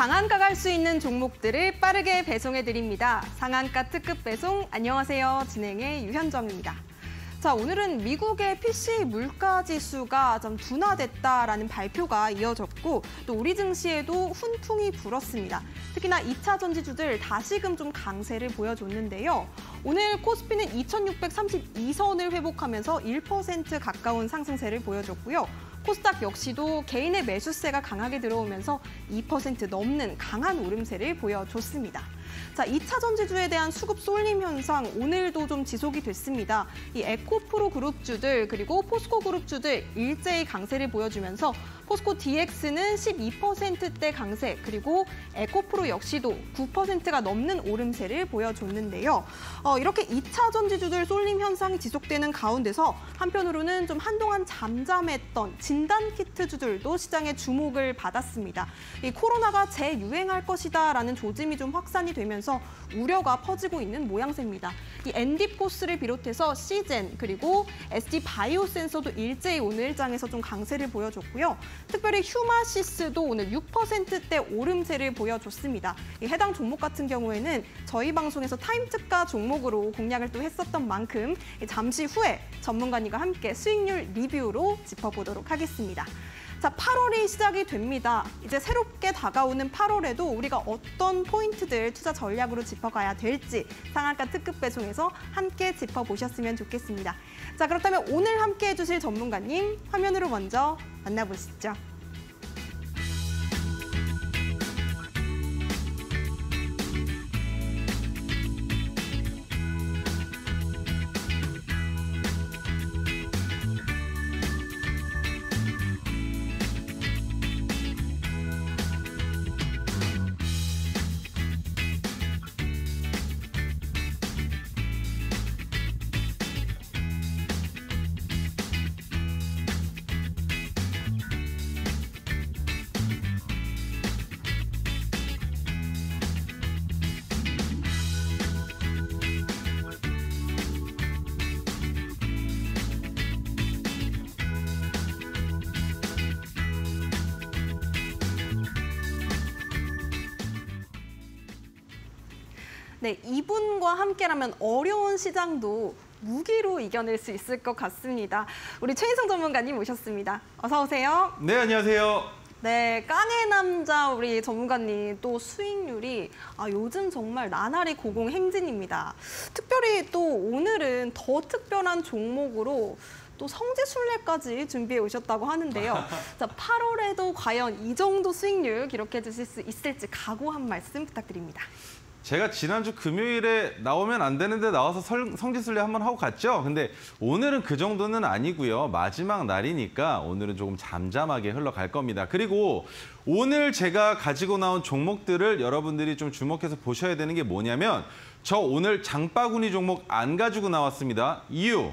상한가 갈 수 있는 종목들을 빠르게 배송해드립니다. 상한가 특급 배송, 안녕하세요. 진행의 유현정입니다. 자, 오늘은 미국의 PC 물가지수가 좀 둔화됐다라는 발표가 이어졌고 또 우리 증시에도 훈풍이 불었습니다. 특히나 2차 전지주들 다시금 좀 강세를 보여줬는데요. 오늘 코스피는 2632선을 회복하면서 1% 가까운 상승세를 보여줬고요. 코스닥 역시도 개인의 매수세가 강하게 들어오면서 2% 넘는 강한 오름세를 보여줬습니다. 자, 2차 전지주에 대한 수급 쏠림 현상 오늘도 좀 지속이 됐습니다. 이 에코프로 그룹주들 그리고 포스코 그룹주들 일제히 강세를 보여주면서 포스코 DX는 12%대 강세 그리고 에코프로 역시도 9%가 넘는 오름세를 보여줬는데요. 이렇게 2차 전지주들 쏠림 현상이 지속되는 가운데서 한편으로는 좀 한동안 잠잠했던 진단키트주들도 시장의 주목을 받았습니다. 이 코로나가 재유행할 것이다라는 조짐이 좀 확산이 되면서 우려가 퍼지고 있는 모양새입니다. 이 엔디포스를 비롯해서 시젠 그리고 SD바이오센서도 일제히 오늘장에서 좀 강세를 보여줬고요. 특별히 휴마시스도 오늘 6%대 오름세를 보여줬습니다. 이 해당 종목 같은 경우에는 저희 방송에서 타임특가 종목으로 공략을 또 했었던 만큼 잠시 후에 전문가님과 함께 수익률 리뷰로 짚어보도록 하겠습니다. 자, 8월이 시작이 됩니다. 이제 새롭게 다가오는 8월에도 우리가 어떤 포인트들 투자 전략으로 짚어가야 될지 상한가 특급 배송에서 함께 짚어보셨으면 좋겠습니다. 자, 그렇다면 오늘 함께 해주실 전문가님 화면으로 먼저 만나보시죠. 네, 이분과 함께라면 어려운 시장도 무기로 이겨낼 수 있을 것 같습니다. 우리 최인성 전문가님 모셨습니다. 어서 오세요. 네, 안녕하세요. 네, 깡의 남자 우리 전문가님 또 수익률이 요즘 정말 나날이 고공행진입니다. 특별히 또 오늘은 더 특별한 종목으로 또 성지순례까지 준비해 오셨다고 하는데요. 자, 8월에도 과연 이 정도 수익률 기록해 주실 수 있을지 각오 한 말씀 부탁드립니다. 제가 지난주 금요일에 나오면 안 되는데 나와서 성지순례 한번 하고 갔죠. 근데 오늘은 그 정도는 아니고요. 마지막 날이니까 오늘은 조금 잠잠하게 흘러갈 겁니다. 그리고 오늘 제가 가지고 나온 종목들을 여러분들이 좀 주목해서 보셔야 되는 게 뭐냐면 저 오늘 장바구니 종목 안 가지고 나왔습니다. 이유.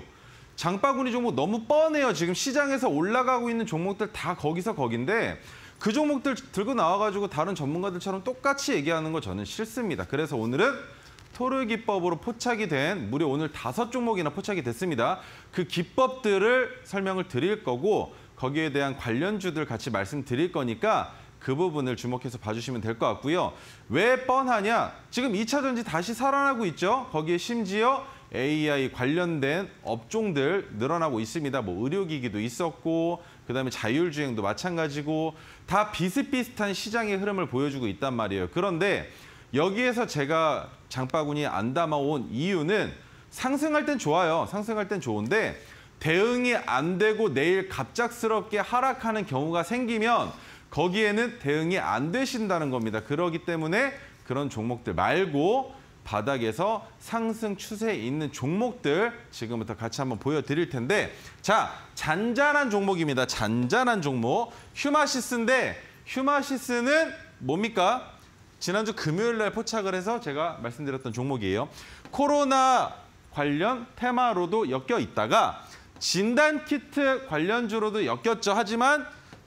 장바구니 종목 너무 뻔해요. 지금 시장에서 올라가고 있는 종목들 다 거기서 거긴데 그 종목들 들고 나와가지고 다른 전문가들처럼 똑같이 얘기하는 거 저는 싫습니다. 그래서 오늘은 토르 기법으로 포착이 된 무려 오늘 5종목이나 포착이 됐습니다. 그 기법들을 설명을 드릴 거고 거기에 대한 관련주들 같이 말씀드릴 거니까 그 부분을 주목해서 봐주시면 될 것 같고요. 왜 뻔하냐? 지금 2차 전지 다시 살아나고 있죠. 거기에 심지어 AI 관련된 업종들 늘어나고 있습니다. 뭐 의료기기도 있었고 그다음에 자율주행도 마찬가지고 다 비슷비슷한 시장의 흐름을 보여주고 있단 말이에요. 그런데 여기에서 제가 장바구니에 안 담아온 이유는 상승할 땐 좋아요. 상승할 땐 좋은데 대응이 안 되고 내일 갑작스럽게 하락하는 경우가 생기면 거기에는 대응이 안 되신다는 겁니다. 그렇기 때문에 그런 종목들 말고 바닥에서 상승 추세에 있는 종목들 지금부터 같이 한번 보여드릴 텐데 자, 잔잔한 종목입니다. 잔잔한 종목. 휴마시스인데 휴마시스는 뭡니까? 지난주 금요일 날 포착을 해서 제가 말씀드렸던 종목이에요. 코로나 관련 테마로도 엮여 있다가 진단키트 관련주로도 엮였죠. 하지만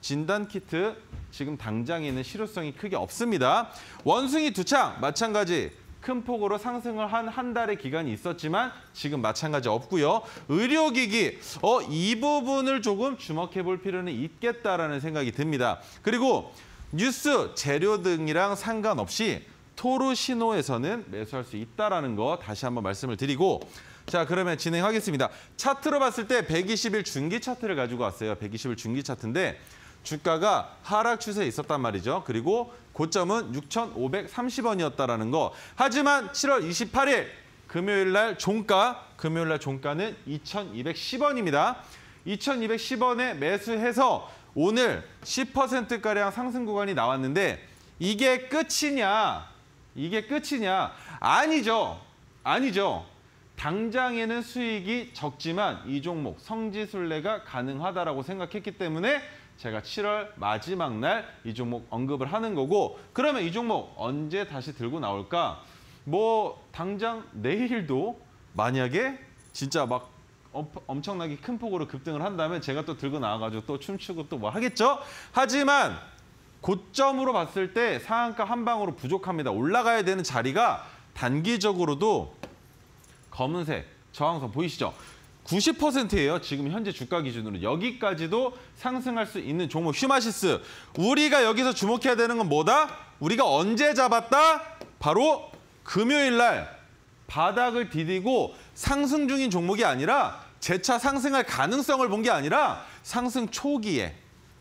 진단키트 지금 당장에는 실효성이 크게 없습니다. 원숭이 두창 마찬가지. 큰 폭으로 상승을 한 달의 기간이 있었지만 지금 마찬가지 없고요. 의료기기, 이 부분을 조금 주목해 볼 필요는 있겠다라는 생각이 듭니다. 그리고 뉴스, 재료 등이랑 상관없이 토르시노에서는 매수할 수 있다는 거 다시 한번 말씀을 드리고 자, 그러면 진행하겠습니다. 차트로 봤을 때 120일 중기 차트를 가지고 왔어요. 120일 중기 차트인데 주가가 하락 추세에 있었단 말이죠. 그리고 고점은 6,530원이었다라는 거. 하지만 7월 28일 금요일 날 종가는 2,210원입니다. 2,210원에 매수해서 오늘 10%가량 상승 구간이 나왔는데 이게 끝이냐? 아니죠. 당장에는 수익이 적지만 이 종목 성지순례가 가능하다라고 생각했기 때문에 제가 7월 마지막 날 이 종목 언급을 하는 거고 그러면 이 종목 언제 다시 들고 나올까? 뭐 당장 내일도 만약에 진짜 막 엄청나게 큰 폭으로 급등을 한다면 제가 또 들고 나와가지고 또 춤추고 또 뭐 하겠죠? 하지만 고점으로 봤을 때 상한가 한 방으로 부족합니다. 올라가야 되는 자리가 단기적으로도 검은색 저항선 보이시죠? 90%예요. 지금 현재 주가 기준으로. 여기까지도 상승할 수 있는 종목 휴마시스. 우리가 여기서 주목해야 되는 건 뭐다? 우리가 언제 잡았다? 바로 금요일 날 바닥을 디디고 상승 중인 종목이 아니라 재차 상승할 가능성을 본 게 아니라 상승 초기에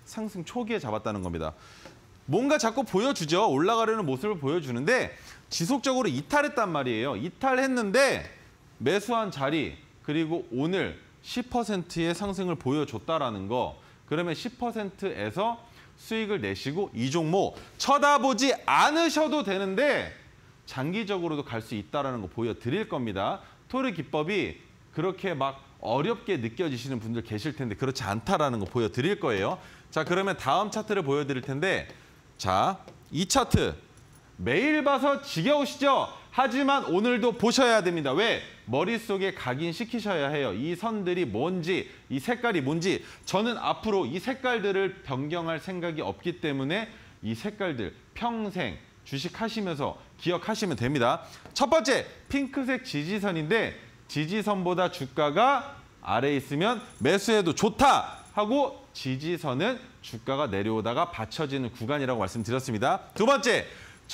잡았다는 겁니다. 뭔가 자꾸 보여주죠. 올라가려는 모습을 보여주는데 지속적으로 이탈했단 말이에요. 이탈했는데 매수한 자리 그리고 오늘 10%의 상승을 보여줬다라는 거. 그러면 10%에서 수익을 내시고 이 종목 쳐다보지 않으셔도 되는데 장기적으로도 갈 수 있다는 거 보여드릴 겁니다. 토르 기법이 그렇게 막 어렵게 느껴지시는 분들 계실 텐데 그렇지 않다라는 거 보여드릴 거예요. 자, 그러면 다음 차트를 보여드릴 텐데 자, 이 차트 매일 봐서 지겨우시죠? 하지만 오늘도 보셔야 됩니다. 왜? 머릿속에 각인시키셔야 해요. 이 선들이 뭔지, 이 색깔이 뭔지. 저는 앞으로 이 색깔들을 변경할 생각이 없기 때문에 이 색깔들 평생 주식하시면서 기억하시면 됩니다. 첫 번째, 핑크색 지지선인데 지지선보다 주가가 아래에 있으면 매수해도 좋다 하고 지지선은 주가가 내려오다가 받쳐지는 구간이라고 말씀드렸습니다. 두 번째,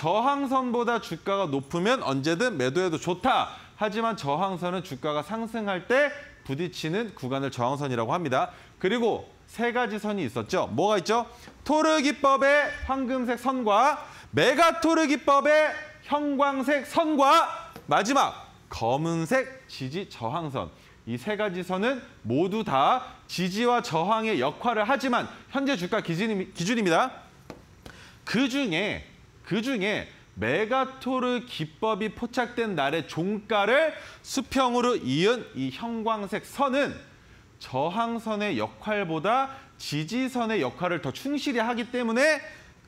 저항선보다 주가가 높으면 언제든 매도해도 좋다. 하지만 저항선은 주가가 상승할 때 부딪히는 구간을 저항선이라고 합니다. 그리고 세 가지 선이 있었죠. 뭐가 있죠? 토르 기법의 황금색 선과 메가토르 기법의 형광색 선과 마지막 검은색 지지 저항선. 이 세 가지 선은 모두 다 지지와 저항의 역할을 하지만 현재 주가 기준입니다. 그중에 메가토르 기법이 포착된 날의 종가를 수평으로 이은 이 형광색 선은 저항선의 역할보다 지지선의 역할을 더 충실히 하기 때문에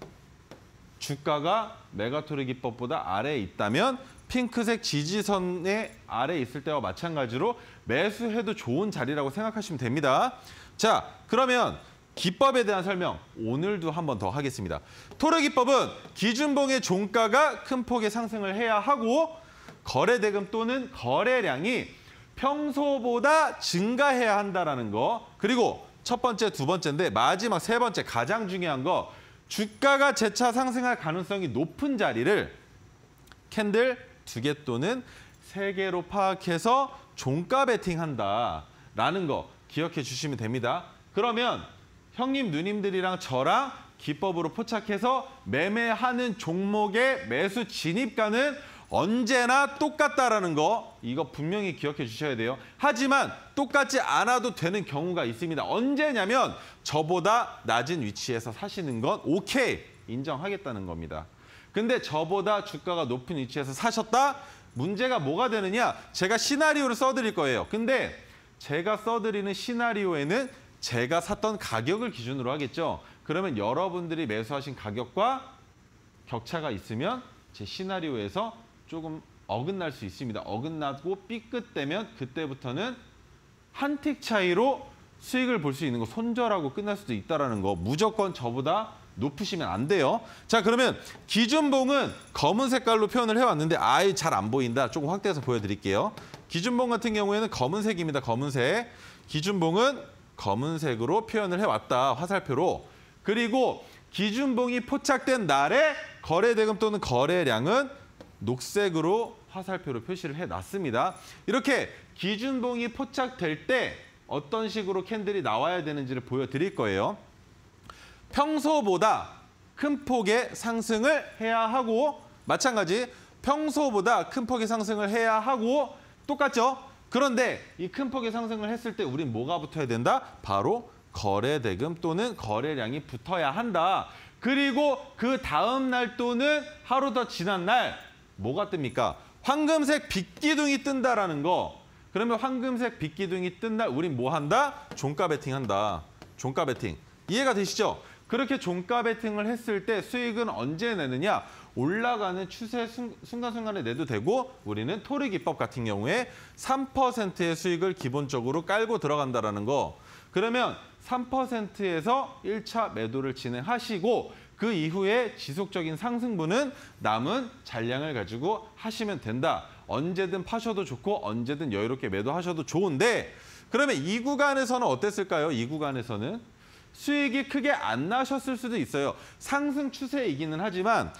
주가가 메가토르 기법보다 아래에 있다면 핑크색 지지선의 아래에 있을 때와 마찬가지로 매수해도 좋은 자리라고 생각하시면 됩니다. 자, 그러면 기법에 대한 설명 오늘도 한 번 더 하겠습니다. 토르 기법은 기준봉의 종가가 큰 폭의 상승을 해야 하고 거래대금 또는 거래량이 평소보다 증가해야 한다는 거. 그리고 첫 번째, 두 번째인데 마지막 세 번째 가장 중요한 거 주가가 재차 상승할 가능성이 높은 자리를 캔들 2개 또는 3개로 파악해서 종가 베팅한다라는 거 기억해 주시면 됩니다. 그러면 형님, 누님들이랑 저랑 기법으로 포착해서 매매하는 종목의 매수 진입가는 언제나 똑같다라는 거 이거 분명히 기억해 주셔야 돼요. 하지만 똑같지 않아도 되는 경우가 있습니다. 언제냐면 저보다 낮은 위치에서 사시는 건 오케이, 인정하겠다는 겁니다. 근데 저보다 주가가 높은 위치에서 사셨다? 문제가 뭐가 되느냐? 제가 시나리오를 써드릴 거예요. 근데 제가 써드리는 시나리오에는 제가 샀던 가격을 기준으로 하겠죠. 그러면 여러분들이 매수하신 가격과 격차가 있으면 제 시나리오에서 조금 어긋날 수 있습니다. 어긋나고 삐끗되면 그때부터는 한 틱 차이로 수익을 볼 수 있는 거 손절하고 끝날 수도 있다는 거 무조건 저보다 높으시면 안 돼요. 자, 그러면 기준봉은 검은 색깔로 표현을 해왔는데 아예 잘 안 보인다. 조금 확대해서 보여드릴게요. 기준봉 같은 경우에는 검은색입니다. 검은색. 기준봉은 검은색으로 표현을 해왔다. 화살표로. 그리고 기준봉이 포착된 날의 거래대금 또는 거래량은 녹색으로 화살표로 표시를 해놨습니다. 이렇게 기준봉이 포착될 때 어떤 식으로 캔들이 나와야 되는지를 보여드릴 거예요. 평소보다 큰 폭의 상승을 해야 하고 마찬가지 평소보다 큰 폭의 상승을 해야 하고 똑같죠? 그런데 이 큰 폭의 상승을 했을 때 우린 뭐가 붙어야 된다? 바로 거래대금 또는 거래량이 붙어야 한다. 그리고 그 다음 날 또는 하루 더 지난 날 뭐가 뜹니까? 황금색 빗기둥이 뜬다라는 거. 그러면 황금색 빗기둥이 뜬 날 우린 뭐 한다? 종가 베팅한다. 종가 베팅. 이해가 되시죠? 그렇게 종가 베팅을 했을 때 수익은 언제 내느냐? 올라가는 추세 순간순간에 내도 되고 우리는 토르 기법 같은 경우에 3%의 수익을 기본적으로 깔고 들어간다라는 거. 그러면 3%에서 1차 매도를 진행하시고 그 이후에 지속적인 상승분은 남은 잔량을 가지고 하시면 된다. 언제든 파셔도 좋고 언제든 여유롭게 매도하셔도 좋은데 그러면 이 구간에서는 어땠을까요? 이 구간에서는 수익이 크게 안 나셨을 수도 있어요. 상승 추세이기는 하지만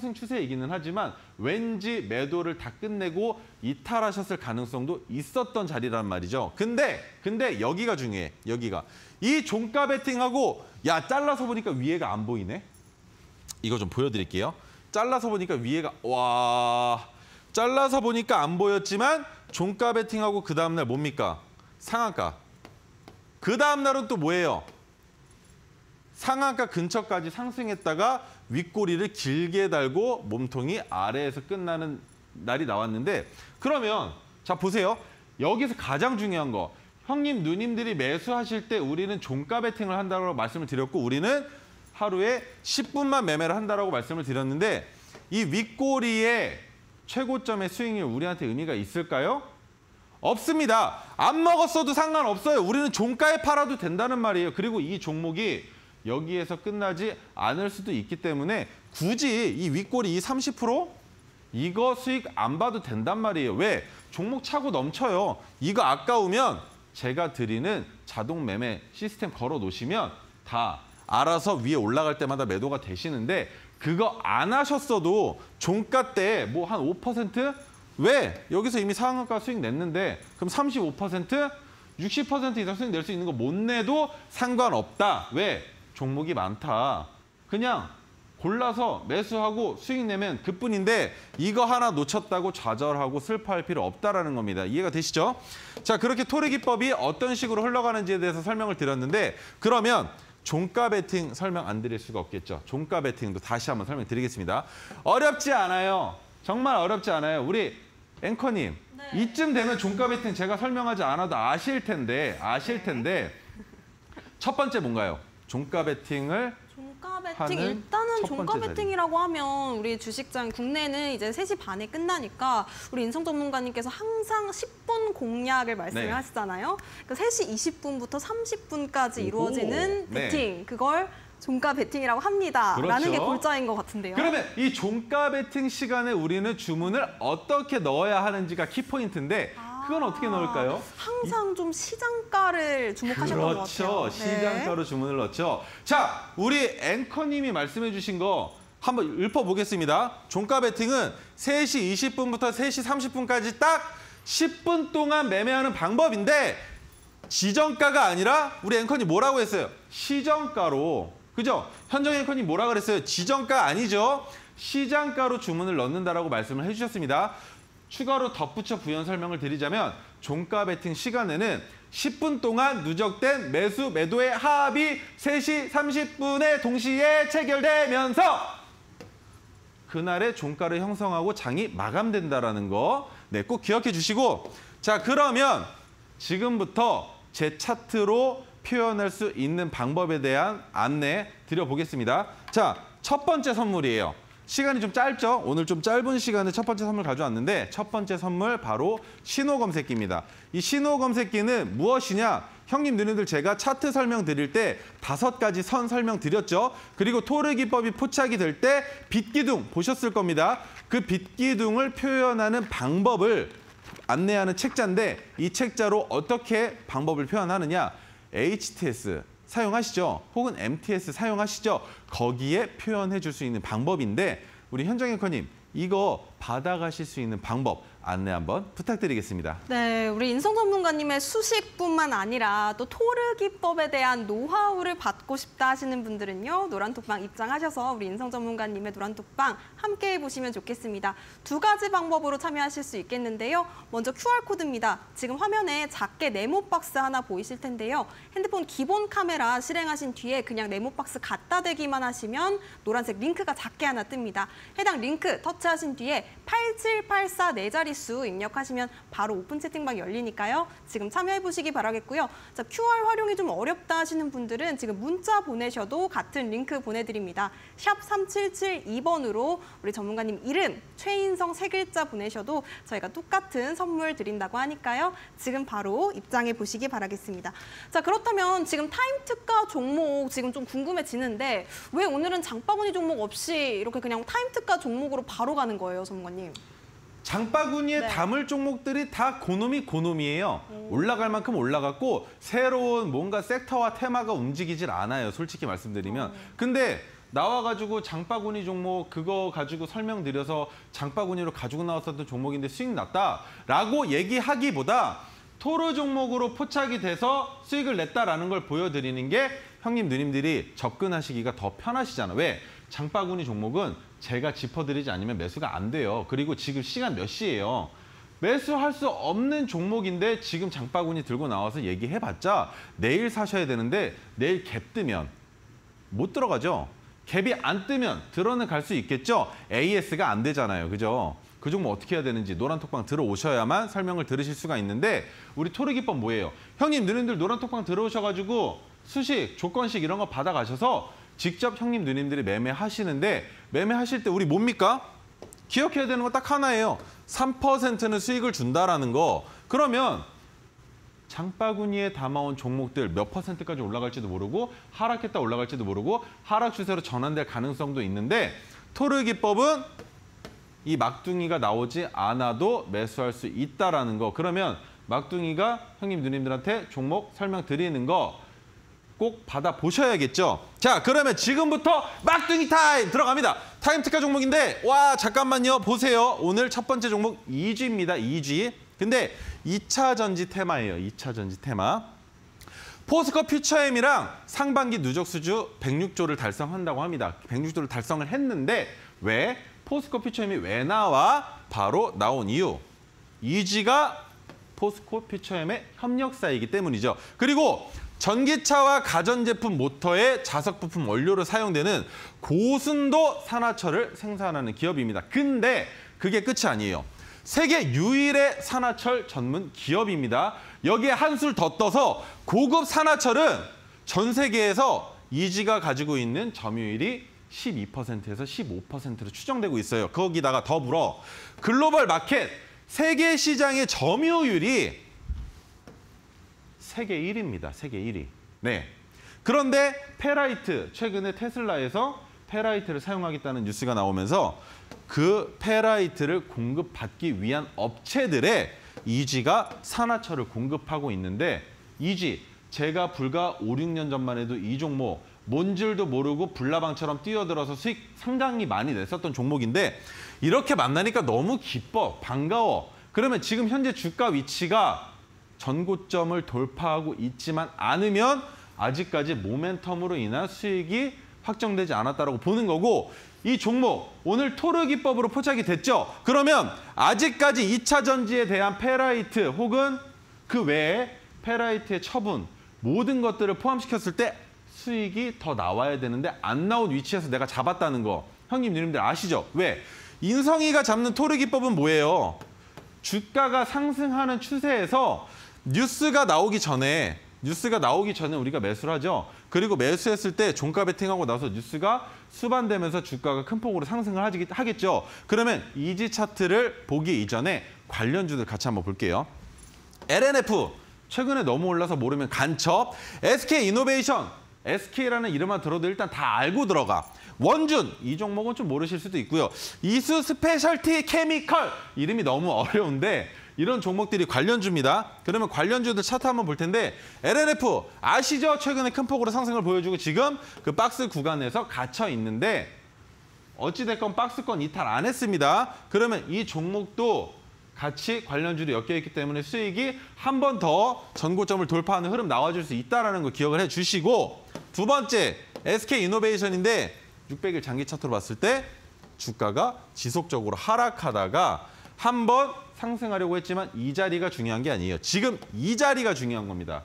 왠지 매도를 다 끝내고 이탈하셨을 가능성도 있었던 자리란 말이죠. 근데 여기가 중요해. 여기가. 이 종가 베팅하고 야 잘라서 보니까 위에가 안 보이네. 이거 좀 보여드릴게요. 잘라서 보니까 위에가 잘라서 보니까 안 보였지만 종가 베팅하고 그 다음날 뭡니까? 상한가. 그 다음날은 또 뭐예요? 상한가 근처까지 상승했다가 윗꼬리를 길게 달고 몸통이 아래에서 끝나는 날이 나왔는데 그러면 자 보세요. 여기서 가장 중요한 거. 형님, 누님들이 매수하실 때 우리는 종가 베팅을 한다고 말씀을 드렸고 우리는 하루에 10분만 매매를 한다라고 말씀을 드렸는데 이 윗꼬리의 최고점의 스윙이 우리한테 의미가 있을까요? 없습니다. 안 먹었어도 상관없어요. 우리는 종가에 팔아도 된다는 말이에요. 그리고 이 종목이 여기에서 끝나지 않을 수도 있기 때문에 굳이 이 윗꼬리 이 30% 이거 수익 안 봐도 된단 말이에요. 왜? 종목 차고 넘쳐요. 이거 아까우면 제가 드리는 자동 매매 시스템 걸어 놓으시면 다 알아서 위에 올라갈 때마다 매도가 되시는데 그거 안 하셨어도 종가 때 뭐 한 5%? 왜? 여기서 이미 상한가 수익 냈는데 그럼 35%? 60% 이상 수익 낼 수 있는 거 못 내도 상관없다. 왜? 종목이 많다. 그냥 골라서 매수하고 수익 내면 그뿐인데 이거 하나 놓쳤다고 좌절하고 슬퍼할 필요 없다라는 겁니다. 이해가 되시죠? 자, 그렇게 토르 기법이 어떤 식으로 흘러가는지에 대해서 설명을 드렸는데 그러면 종가 베팅 설명 안 드릴 수가 없겠죠. 종가 베팅도 다시 한번 설명드리겠습니다. 어렵지 않아요. 정말 어렵지 않아요. 우리 앵커님, 네. 이쯤 되면 종가 베팅 제가 설명하지 않아도 아실 텐데 첫 번째 뭔가요? 종가 베팅을 일단은 종가 베팅이라고 하면 우리 주식장 국내는 이제 3시 반에 끝나니까 우리 인성 전문가님께서 항상 10분 공략을 말씀을 하시잖아요. 그러니까 3시 20분부터 30분까지 이루어지는 베팅, 그걸 종가 베팅이라고 합니다. 그렇죠. 라는 게 골자인 것 같은데요. 그러면 이 종가 베팅 시간에 우리는 주문을 어떻게 넣어야 하는지가 키포인트인데 그건 어떻게 넣을까요? 항상 좀 시장가를 주목하셨던 것 같아요. 그렇죠. 시장가로 주문을 넣죠. 자, 우리 앵커님이 말씀해 주신 거 한번 읊어보겠습니다. 종가 베팅은 3시 20분부터 3시 30분까지 딱 10분 동안 매매하는 방법인데 지정가가 아니라 우리 앵커님 뭐라고 했어요? 시정가로. 그죠? 현정 앵커님 뭐라 그랬어요? 지정가 아니죠? 시장가로 주문을 넣는다라고 말씀을 해주셨습니다. 추가로 덧붙여 부연 설명을 드리자면 종가 베팅 시간에는 10분 동안 누적된 매수, 매도의 합이 3시 30분에 동시에 체결되면서 그날의 종가를 형성하고 장이 마감된다라는 거 꼭 기억해 주시고 자, 그러면 지금부터 제 차트로 표현할 수 있는 방법에 대한 안내 드려보겠습니다. 자, 첫 번째 선물이에요. 시간이 좀 짧죠? 오늘 좀 짧은 시간에 첫 번째 선물 가져왔는데 첫 번째 선물 바로 신호 검색기입니다. 이 신호 검색기는 무엇이냐? 형님, 누님들 제가 차트 설명 드릴 때 5가지 선 설명 드렸죠? 그리고 토르 기법이 포착이 될 때 빗기둥 보셨을 겁니다. 그 빗기둥을 표현하는 방법을 안내하는 책자인데 이 책자로 어떻게 방법을 표현하느냐? HTS, 사용하시죠. 혹은 MTS 사용하시죠. 거기에 표현해 줄 수 있는 방법인데 우리 현정 앵커님 이거 받아가실 수 있는 방법 안내 한번 부탁드리겠습니다. 네, 우리 인성 전문가님의 수식뿐만 아니라 또 토르 기법에 대한 노하우를 받고 싶다 하시는 분들은요. 노란톡방 입장하셔서 우리 인성 전문가님의 노란톡방 함께 해보시면 좋겠습니다. 두 가지 방법으로 참여하실 수 있겠는데요. 먼저 QR코드입니다. 지금 화면에 작게 네모박스 하나 보이실 텐데요. 핸드폰 기본 카메라 실행하신 뒤에 그냥 네모박스 갖다 대기만 하시면 노란색 링크가 작게 하나 뜹니다. 해당 링크 터치하신 뒤에 8784 네 자릿수 입력하시면 바로 오픈 채팅방 열리니까요. 지금 참여해보시기 바라겠고요. 자, QR 활용이 좀 어렵다 하시는 분들은 지금 문자 보내셔도 같은 링크 보내드립니다. 샵 3772번으로 우리 전문가님 이름, 최인성 세 글자 보내셔도 저희가 똑같은 선물 드린다고 하니까요. 지금 바로 입장해 보시기 바라겠습니다. 자, 그렇다면 지금 타임 특가 종목 지금 좀 궁금해지는데 왜 오늘은 장바구니 종목 없이 이렇게 그냥 타임 특가 종목으로 바로 가는 거예요, 전문가님? 장바구니에 네. 담을 종목들이 다 고놈이에요. 올라갈 만큼 올라갔고 새로운 뭔가 섹터와 테마가 움직이질 않아요. 솔직히 말씀드리면. 근데 나와가지고 장바구니 종목 그거 가지고 설명드려서 장바구니로 가지고 나왔었던 종목인데 수익 났다라고 얘기하기보다 토르 종목으로 포착이 돼서 수익을 냈다라는 걸 보여드리는 게 형님, 누님들이 접근하시기가 더 편하시잖아요. 왜? 장바구니 종목은 제가 짚어드리지 않으면 매수가 안 돼요. 그리고 지금 시간 몇 시예요? 매수할 수 없는 종목인데 지금 장바구니 들고 나와서 얘기해봤자 내일 사셔야 되는데 내일 갭 뜨면 못 들어가죠. 갭이 안 뜨면 들어는 갈 수 있겠죠. AS가 안 되잖아요. 그죠? 그 종목 어떻게 해야 되는지 노란톡방 들어오셔야만 설명을 들으실 수가 있는데 우리 토르기법 뭐예요? 형님, 누님들 노란톡방 들어오셔가지고 수식, 조건식 이런 거 받아가셔서 직접 형님, 누님들이 매매하시는데 매매하실 때 우리 뭡니까? 기억해야 되는 거 딱 하나예요. 3%는 수익을 준다라는 거. 그러면 장바구니에 담아온 종목들 몇 %까지 올라갈지도 모르고 하락했다 올라갈지도 모르고 하락 추세로 전환될 가능성도 있는데 토르 기법은 이 막둥이가 나오지 않아도 매수할 수 있다라는 거. 그러면 막둥이가 형님, 누님들한테 종목 설명드리는 거 꼭 받아보셔야겠죠. 자, 그러면 지금부터 막둥이 타임 들어갑니다. 타임 특가 종목인데 와 잠깐만요. 보세요. 오늘 첫 번째 종목 2G입니다. 2G. 근데 2차 전지 테마예요. 2차 전지 테마. 포스코 퓨처엠이랑 상반기 누적 수주 106조를 달성한다고 합니다. 106조를 달성을 했는데 왜? 포스코 퓨처엠이 왜 나와? 바로 나온 이유. 2G가 포스코 퓨처엠의 협력사이기 때문이죠. 그리고 전기차와 가전제품 모터의 자석 부품 원료로 사용되는 고순도 산화철을 생산하는 기업입니다. 근데 그게 끝이 아니에요. 세계 유일의 산화철 전문 기업입니다. 여기에 한술 더 떠서 고급 산화철은 전 세계에서 이지가 가지고 있는 점유율이 12%에서 15%로 추정되고 있어요. 거기다가 더불어 글로벌 마켓 세계 시장의 점유율이 세계 1위입니다. 세계 1위. 네. 그런데 페라이트, 최근에 테슬라에서 페라이트를 사용하겠다는 뉴스가 나오면서 그 페라이트를 공급받기 위한 업체들의 이지가 산화철을 공급하고 있는데 이지, 제가 불과 5, 6년 전만 해도 이 종목 뭔 줄도 모르고 불나방처럼 뛰어들어서 수익 상당히 많이 냈었던 종목인데 이렇게 만나니까 너무 기뻐, 반가워. 그러면 지금 현재 주가 위치가 전고점을 돌파하고 있지만 않으면 아직까지 모멘텀으로 인한 수익이 확정되지 않았다고 보는 거고 이 종목 오늘 토르 기법으로 포착이 됐죠. 그러면 아직까지 2차 전지에 대한 페라이트 혹은 그 외에 페라이트의 처분 모든 것들을 포함시켰을 때 수익이 더 나와야 되는데 안 나온 위치에서 내가 잡았다는 거. 형님, 누님들 아시죠? 왜? 인성이가 잡는 토르 기법은 뭐예요? 주가가 상승하는 추세에서 뉴스가 나오기 전에 우리가 매수를 하죠. 그리고 매수했을 때 종가 베팅하고 나서 뉴스가 수반되면서 주가가 큰 폭으로 상승을 하겠죠. 그러면 이지 차트를 보기 이전에 관련주들 같이 한번 볼게요. LNF 최근에 너무 올라서 모르면 간첩. SK이노베이션 SK라는 이름만 들어도 일단 다 알고 들어가. 원준 이 종목은 좀 모르실 수도 있고요. 이수 스페셜티 케미컬 이름이 너무 어려운데 이런 종목들이 관련주입니다. 그러면 관련주들 차트 한번 볼 텐데 LNF 아시죠? 최근에 큰 폭으로 상승을 보여주고 지금 그 박스 구간에서 갇혀 있는데 어찌됐건 박스권 이탈 안 했습니다. 그러면 이 종목도 같이 관련주로 엮여있기 때문에 수익이 한 번 더 전고점을 돌파하는 흐름 나와줄 수 있다는 거 기억을 해주시고 두 번째 SK이노베이션인데 600일 장기 차트로 봤을 때 주가가 지속적으로 하락하다가 한 번 상승하려고 했지만 이 자리가 중요한 게 아니에요. 지금 이 자리가 중요한 겁니다.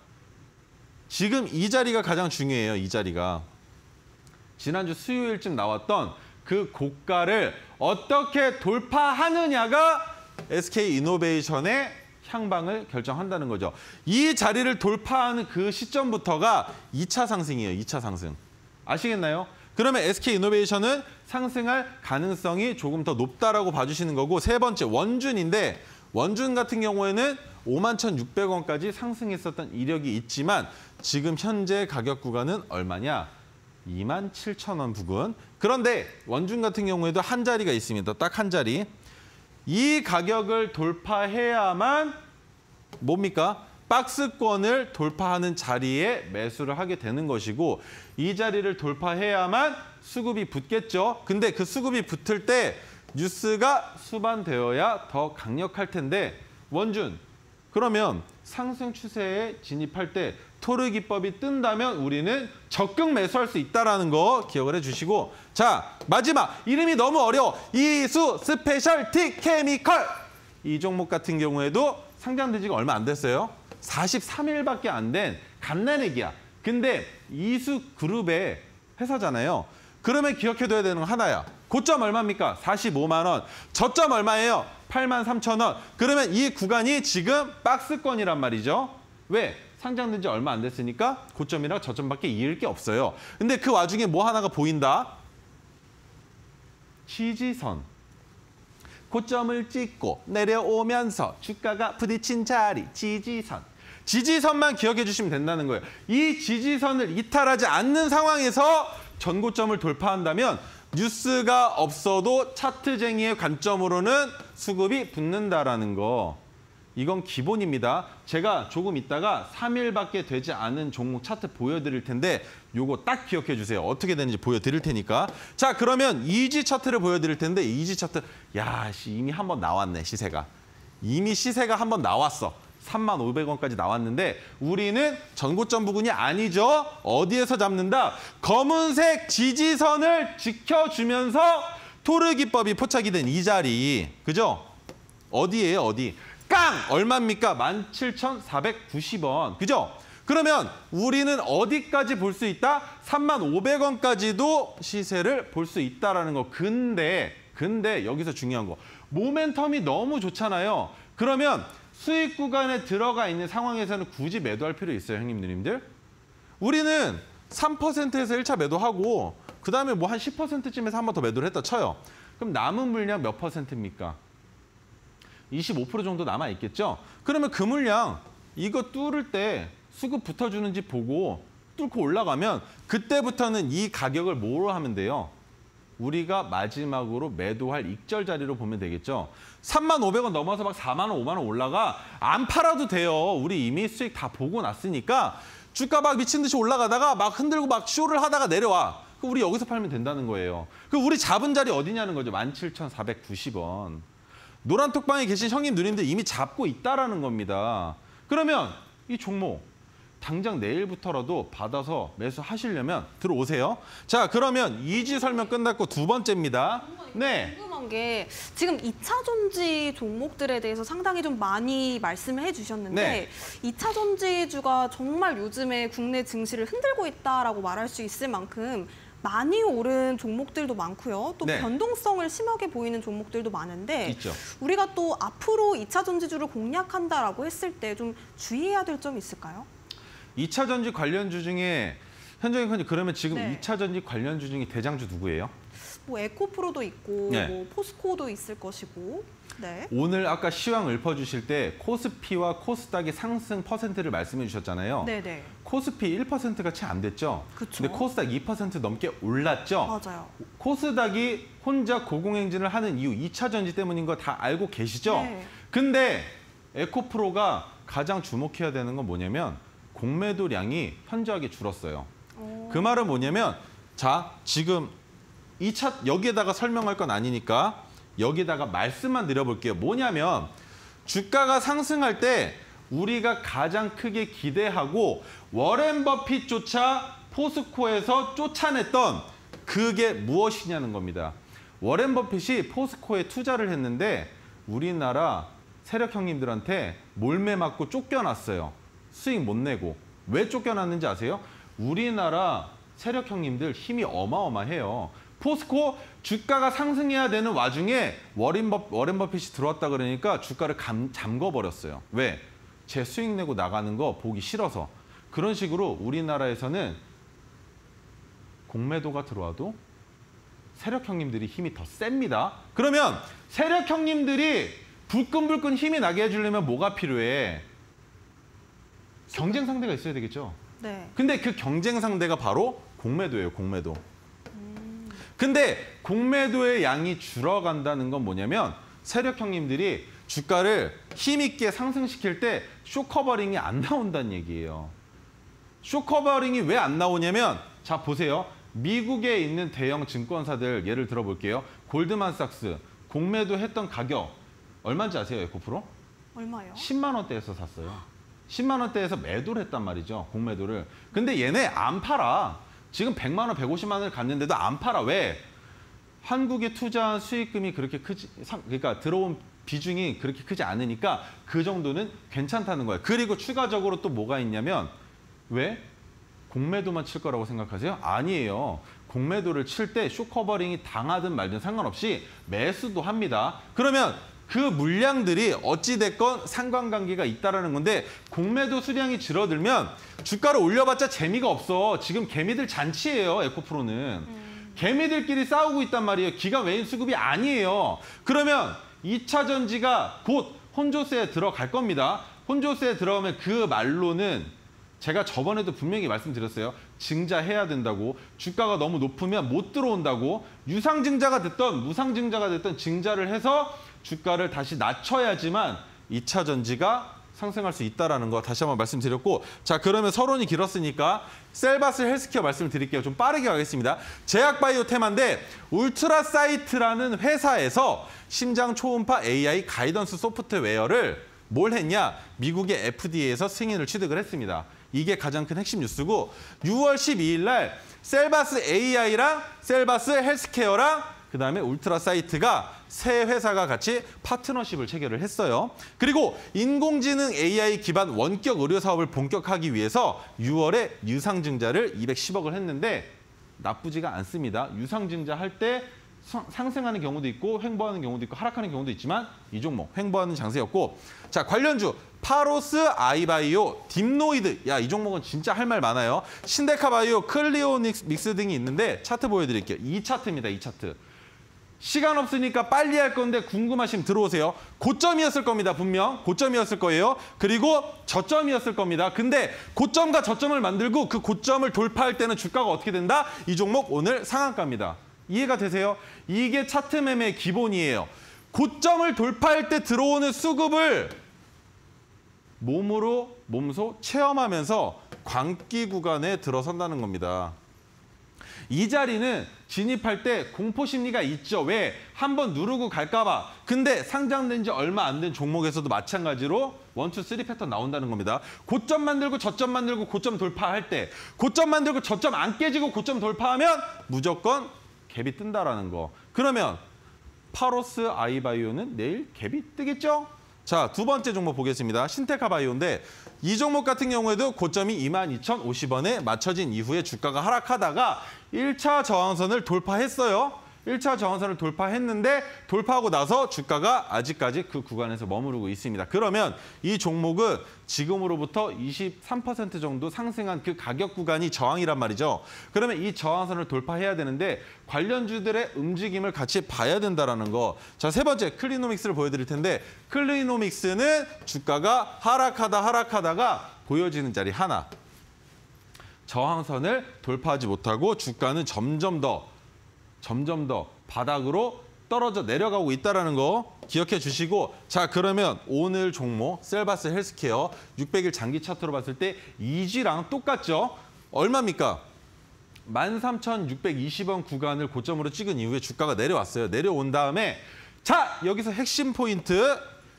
지금 이 자리가 가장 중요해요. 이 자리가. 지난주 수요일쯤 나왔던 그 고가를 어떻게 돌파하느냐가 SK이노베이션의 향방을 결정한다는 거죠. 이 자리를 돌파하는 그 시점부터가 2차 상승이에요. 2차 상승. 아시겠나요? 그러면 SK이노베이션은 상승할 가능성이 조금 더 높다라고 봐주시는 거고 세 번째 원준인데 원준 같은 경우에는 51,600원까지 상승했었던 이력이 있지만 지금 현재 가격 구간은 얼마냐? 27,000원 부근. 그런데 원준 같은 경우에도 한 자리가 있습니다. 딱 한 자리. 이 가격을 돌파해야만 뭡니까? 박스권을 돌파하는 자리에 매수를 하게 되는 것이고 이 자리를 돌파해야만 수급이 붙겠죠. 근데 그 수급이 붙을 때 뉴스가 수반되어야 더 강력할 텐데 원준, 그러면 상승 추세에 진입할 때 토르 기법이 뜬다면 우리는 적극 매수할 수 있다는 거 기억을 해주시고 자 마지막 이름이 너무 어려워. 이수 스페셜티 케미컬. 이 종목 같은 경우에도 상장된 지가 얼마 안 됐어요. 43일밖에 안 된 갓난애기야. 근데 이수 그룹의 회사잖아요. 그러면 기억해둬야 되는 건 하나야. 고점 얼마입니까? 45만 원. 저점 얼마예요? 83,000원. 그러면 이 구간이 지금 박스권이란 말이죠. 왜? 상장된 지 얼마 안 됐으니까 고점이랑 저점밖에 이을 게 없어요. 근데 그 와중에 뭐 하나가 보인다? 지지선. 고점을 찍고 내려오면서 주가가 부딪힌 자리, 지지선. 지지선만 기억해 주시면 된다는 거예요. 이 지지선을 이탈하지 않는 상황에서 전고점을 돌파한다면 뉴스가 없어도 차트쟁이의 관점으로는 수급이 붙는다라는 거. 이건 기본입니다. 제가 조금 있다가 3일밖에 되지 않은 종목 차트 보여드릴 텐데 요거 딱 기억해 주세요. 어떻게 되는지 보여드릴 테니까. 자, 그러면 이지 차트를 보여드릴 텐데 이지 차트 야, 이미 한번 나왔네, 시세가. 이미 시세가 한번 나왔어. 35,000원까지 나왔는데 우리는 전고점 부근이 아니죠. 어디에서 잡는다? 검은색 지지선을 지켜주면서 토르 기법이 포착이 된 이 자리. 그죠? 어디예요? 어디? 깡! 얼마입니까? 17,490원. 그죠? 그러면 우리는 어디까지 볼 수 있다? 35,000원까지도 시세를 볼 수 있다라는 거. 근데 여기서 중요한 거. 모멘텀이 너무 좋잖아요. 그러면 수익 구간에 들어가 있는 상황에서는 굳이 매도할 필요 있어요, 형님, 누님들? 우리는 3%에서 1차 매도하고 그다음에 뭐 한 10%쯤에서 한 번 더 매도를 했다 쳐요. 그럼 남은 물량 몇 %입니까? 25% 정도 남아있겠죠? 그러면 그 물량 이거 뚫을 때 수급 붙어주는지 보고 뚫고 올라가면 그때부터는 이 가격을 뭐로 하면 돼요? 우리가 마지막으로 매도할 익절 자리로 보면 되겠죠? 35,000원 넘어서 막 4만 원, 5만 원 올라가 안 팔아도 돼요. 우리 이미 수익 다 보고 났으니까 주가 막 미친 듯이 올라가다가 막 흔들고 막 쇼를 하다가 내려와. 그럼 우리 여기서 팔면 된다는 거예요. 그럼 우리 잡은 자리 어디냐는 거죠. 17,490원. 노란 톡방에 계신 형님, 누님들 이미 잡고 있다라는 겁니다. 그러면 이 종목 당장 내일부터라도 받아서 매수하시려면 들어오세요. 자, 그러면 이지 설명 끝났고 두 번째입니다. 네. 궁금한 게 지금 2차 전지 종목들에 대해서 상당히 좀 많이 말씀을 해주셨는데 네. 2차 전지주가 정말 요즘에 국내 증시를 흔들고 있다라고 말할 수 있을 만큼 많이 오른 종목들도 많고요. 또 네. 변동성을 심하게 보이는 종목들도 많은데 있죠. 우리가 또 앞으로 2차 전지주를 공략한다라고 했을 때 좀 주의해야 될 점이 있을까요? 2차 전지 관련주 중에 현정이 그러면 지금 네. 2차 전지 관련주 중에 대장주 누구예요? 뭐 에코프로도 있고 네. 뭐 포스코도 있을 것이고. 네. 오늘 아까 시황 읊어주실 때 코스피와 코스닥의 상승 퍼센트를 말씀해 주셨잖아요. 네네. 코스피 1%가 채 안 됐죠? 그쵸. 근데 코스닥 2% 넘게 올랐죠? 맞아요. 코스닥이 혼자 고공행진을 하는 이유 2차 전지 때문인 거 다 알고 계시죠? 네. 근데 에코프로가 가장 주목해야 되는 건 뭐냐면 공매도량이 현저하게 줄었어요. 그 말은 뭐냐면 자, 지금 이 차트 여기에다가 설명할 건 아니니까 여기다가 말씀만 드려볼게요. 뭐냐면 주가가 상승할 때 우리가 가장 크게 기대하고 워렌 버핏조차 포스코에서 쫓아냈던 그게 무엇이냐는 겁니다. 워렌 버핏이 포스코에 투자를 했는데 우리나라 세력 형님들한테 몰매 맞고 쫓겨났어요. 수익 못 내고. 왜 쫓겨났는지 아세요? 우리나라 세력 형님들 힘이 어마어마해요. 포스코 주가가 상승해야 되는 와중에 워렌 버핏이 들어왔다 그러니까 주가를 잠궈버렸어요. 왜? 제 수익 내고 나가는 거 보기 싫어서. 그런 식으로 우리나라에서는 공매도가 들어와도 세력 형님들이 힘이 더 셉니다. 그러면 세력 형님들이 불끈불끈 힘이 나게 해주려면 뭐가 필요해? 경쟁 상대가 있어야 되겠죠. 네. 근데 그 경쟁 상대가 바로 공매도예요, 공매도. 근데 공매도의 양이 줄어간다는 건 뭐냐면 세력 형님들이 주가를 힘있게 상승시킬 때 쇼커버링이 안 나온다는 얘기예요. 쇼커버링이 왜 안 나오냐면 자 보세요. 미국에 있는 대형 증권사들 예를 들어볼게요. 골드만삭스 공매도 했던 가격 얼마인지 아세요, 에코프로? 얼마요? 10만 원대에서 샀어요. 10만 원대에서 매도를 했단 말이죠, 공매도를. 근데 얘네 안 팔아. 지금 100만 원, 150만 원을 갔는데도 안 팔아. 왜? 한국에 투자한 수익금이 그렇게 그러니까 들어온 비중이 그렇게 크지 않으니까 그 정도는 괜찮다는 거예요. 그리고 추가적으로 또 뭐가 있냐면 왜? 공매도만 칠 거라고 생각하세요? 아니에요. 공매도를 칠 때 쇼커버링이 당하든 말든 상관없이 매수도 합니다. 그러면 그 물량들이 어찌됐건 상관관계가 있다는 건데 공매도 수량이 줄어들면 주가를 올려봤자 재미가 없어. 지금 개미들 잔치예요, 에코프로는. 개미들끼리 싸우고 있단 말이에요. 기관 외인 수급이 아니에요. 그러면 2차 전지가 곧 혼조세에 들어갈 겁니다. 혼조세에 들어가면 그 말로는 제가 저번에도 분명히 말씀드렸어요. 증자해야 된다고. 주가가 너무 높으면 못 들어온다고. 유상증자가 됐던 무상증자가 됐던 증자를 해서 주가를 다시 낮춰야지만 2차 전지가 상승할 수 있다는 거 다시 한번 말씀드렸고 자 그러면 서론이 길었으니까 셀바스 헬스케어 말씀드릴게요. 좀 빠르게 가겠습니다. 제약바이오 테마인데 울트라사이트라는 회사에서 심장 초음파 AI 가이던스 소프트웨어를 뭘 했냐? 미국의 FDA에서 승인을 취득을 했습니다. 이게 가장 큰 핵심 뉴스고 6월 12일 날 셀바스 AI랑 셀바스 헬스케어랑 그다음에 울트라사이트가 세 회사가 같이 파트너십을 체결을 했어요. 그리고 인공지능 AI 기반 원격 의료 사업을 본격화하기 위해서 6월에 유상증자를 210억을 했는데 나쁘지가 않습니다. 유상증자 할 때 상승하는 경우도 있고 횡보하는 경우도 있고 하락하는 경우도 있지만 이 종목 횡보하는 장세였고 자 관련주 파로스 아이바이오, 딥노이드 야 이 종목은 진짜 할 말 많아요. 신데카바이오, 클리오닉스 등이 있는데 차트 보여드릴게요. 이 차트입니다. 이 차트. 시간 없으니까 빨리 할 건데 궁금하시면 들어오세요. 고점이었을 겁니다. 분명 고점이었을 거예요. 그리고 저점이었을 겁니다. 근데 고점과 저점을 만들고 그 고점을 돌파할 때는 주가가 어떻게 된다? 이 종목 오늘 상한가입니다. 이해가 되세요? 이게 차트 매매의 기본이에요. 고점을 돌파할 때 들어오는 수급을 몸소 체험하면서 광기 구간에 들어선다는 겁니다. 이 자리는 진입할 때 공포 심리가 있죠. 왜? 한번 누르고 갈까 봐. 근데 상장된 지 얼마 안 된 종목에서도 마찬가지로 1, 2, 3 패턴 나온다는 겁니다. 고점 만들고 저점 만들고 고점 돌파할 때 고점 만들고 저점 안 깨지고 고점 돌파하면 무조건 갭이 뜬다라는 거. 그러면 파로스 아이바이오는 내일 갭이 뜨겠죠? 자, 두 번째 종목 보겠습니다. 신테카바이오인데 이 종목 같은 경우에도 고점이 22,050원에 맞춰진 이후에 주가가 하락하다가 1차 저항선을 돌파했어요. 1차 저항선을 돌파했는데 돌파하고 나서 주가가 아직까지 그 구간에서 머무르고 있습니다. 그러면 이 종목은 지금으로부터 23% 정도 상승한 그 가격 구간이 저항이란 말이죠. 그러면 이 저항선을 돌파해야 되는데 관련주들의 움직임을 같이 봐야 된다는 거. 자, 세 번째 클리노믹스를 보여드릴 텐데 클리노믹스는 주가가 하락하다가 보여지는 자리 하나. 저항선을 돌파하지 못하고 주가는 점점 더 바닥으로 떨어져 내려가고 있다는 거 기억해 주시고, 자, 그러면 오늘 종목 셀바스 헬스케어 600일 장기 차트로 봤을 때 이지랑 똑같죠? 얼마입니까? 13,620원 구간을 고점으로 찍은 이후에 주가가 내려왔어요. 내려온 다음에 자, 여기서 핵심 포인트.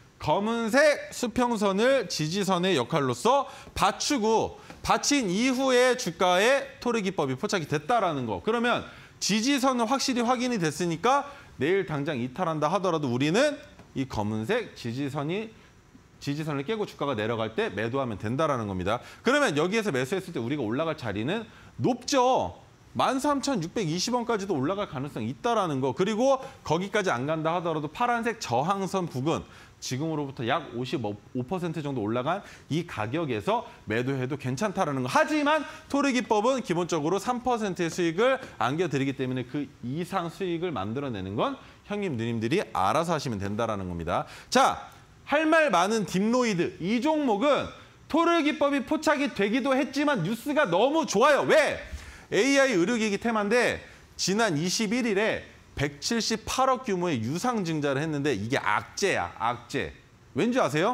검은색 수평선을 지지선의 역할로서 받치고 받친 이후에 주가에 토르 기법이 포착이 됐다라는 거. 그러면 지지선은 확실히 확인이 됐으니까 내일 당장 이탈한다 하더라도 우리는 이 검은색 지지선을 깨고 주가가 내려갈 때 매도하면 된다라는 겁니다. 그러면 여기에서 매수했을 때 우리가 올라갈 자리는 높죠. 13,620원까지도 올라갈 가능성이 있다라는 거. 그리고 거기까지 안 간다 하더라도 파란색 저항선 부근, 지금으로부터 약 55% 정도 올라간 이 가격에서 매도해도 괜찮다라는 거. 하지만 토르 기법은 기본적으로 3%의 수익을 안겨드리기 때문에 그 이상 수익을 만들어내는 건 형님, 누님들이 알아서 하시면 된다라는 겁니다. 자, 할 말 많은 딥로이드. 이 종목은 토르 기법이 포착이 되기도 했지만 뉴스가 너무 좋아요. 왜? AI 의료기기 테마인데 지난 21일에 178억 규모의 유상증자를 했는데 이게 악재야, 악재. 왠지 아세요?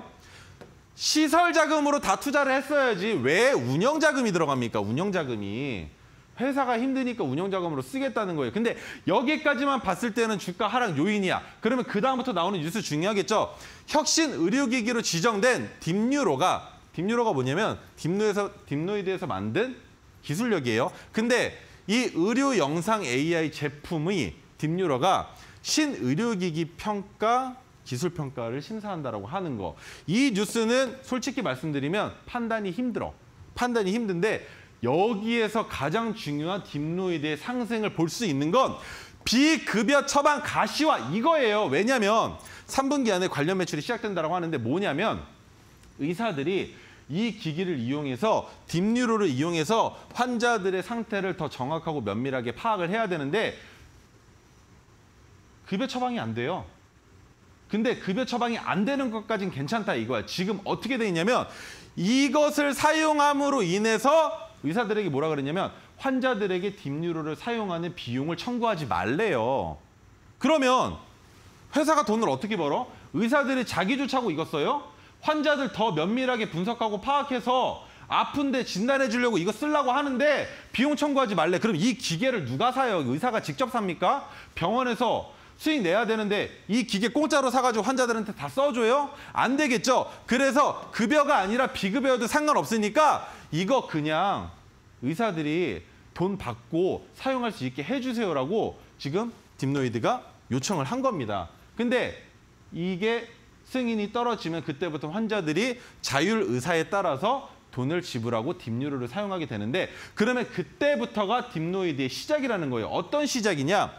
시설 자금으로 다 투자를 했어야지 왜 운영 자금이 들어갑니까? 운영 자금이. 회사가 힘드니까 운영 자금으로 쓰겠다는 거예요. 근데 여기까지만 봤을 때는 주가 하락 요인이야. 그러면 그다음부터 나오는 뉴스 중요하겠죠? 혁신 의료기기로 지정된 딥뉴로가 뭐냐면 딥노이드에서 만든 기술력이에요. 근데 이 의료 영상 AI 제품의 딥뉴로가 신의료기기 평가, 기술 평가를 심사한다라고 하는 거. 이 뉴스는 솔직히 말씀드리면 판단이 힘들어. 판단이 힘든데 여기에서 가장 중요한 딥노이드의 상승을 볼 수 있는 건 비급여 처방 가시화 이거예요. 왜냐하면 3분기 안에 관련 매출이 시작된다고 하는데 뭐냐면 의사들이 이 기기를 이용해서 딥뉴로를 이용해서 환자들의 상태를 더 정확하고 면밀하게 파악을 해야 되는데 급여 처방이 안 돼요. 근데 급여 처방이 안 되는 것까지는 괜찮다 이거야. 지금 어떻게 돼 있냐면 이것을 사용함으로 인해서 의사들에게 뭐라 그랬냐면 환자들에게 딥뉴로를 사용하는 비용을 청구하지 말래요. 그러면 회사가 돈을 어떻게 벌어? 의사들이 자기 주차고 이거 써요? 환자들 더 면밀하게 분석하고 파악해서 아픈데 진단해 주려고 이거 쓰려고 하는데 비용 청구하지 말래. 그럼 이 기계를 누가 사요? 의사가 직접 삽니까? 병원에서 수익 내야 되는데 이 기계 공짜로 사가지고 환자들한테 다 써줘요? 안 되겠죠? 그래서 급여가 아니라 비급여도 상관없으니까 이거 그냥 의사들이 돈 받고 사용할 수 있게 해주세요라고 지금 딥노이드가 요청을 한 겁니다. 근데 이게 승인이 떨어지면 그때부터 환자들이 자율의사에 따라서 돈을 지불하고 딥뉴로를 사용하게 되는데 그러면 그때부터가 딥노이드의 시작이라는 거예요. 어떤 시작이냐?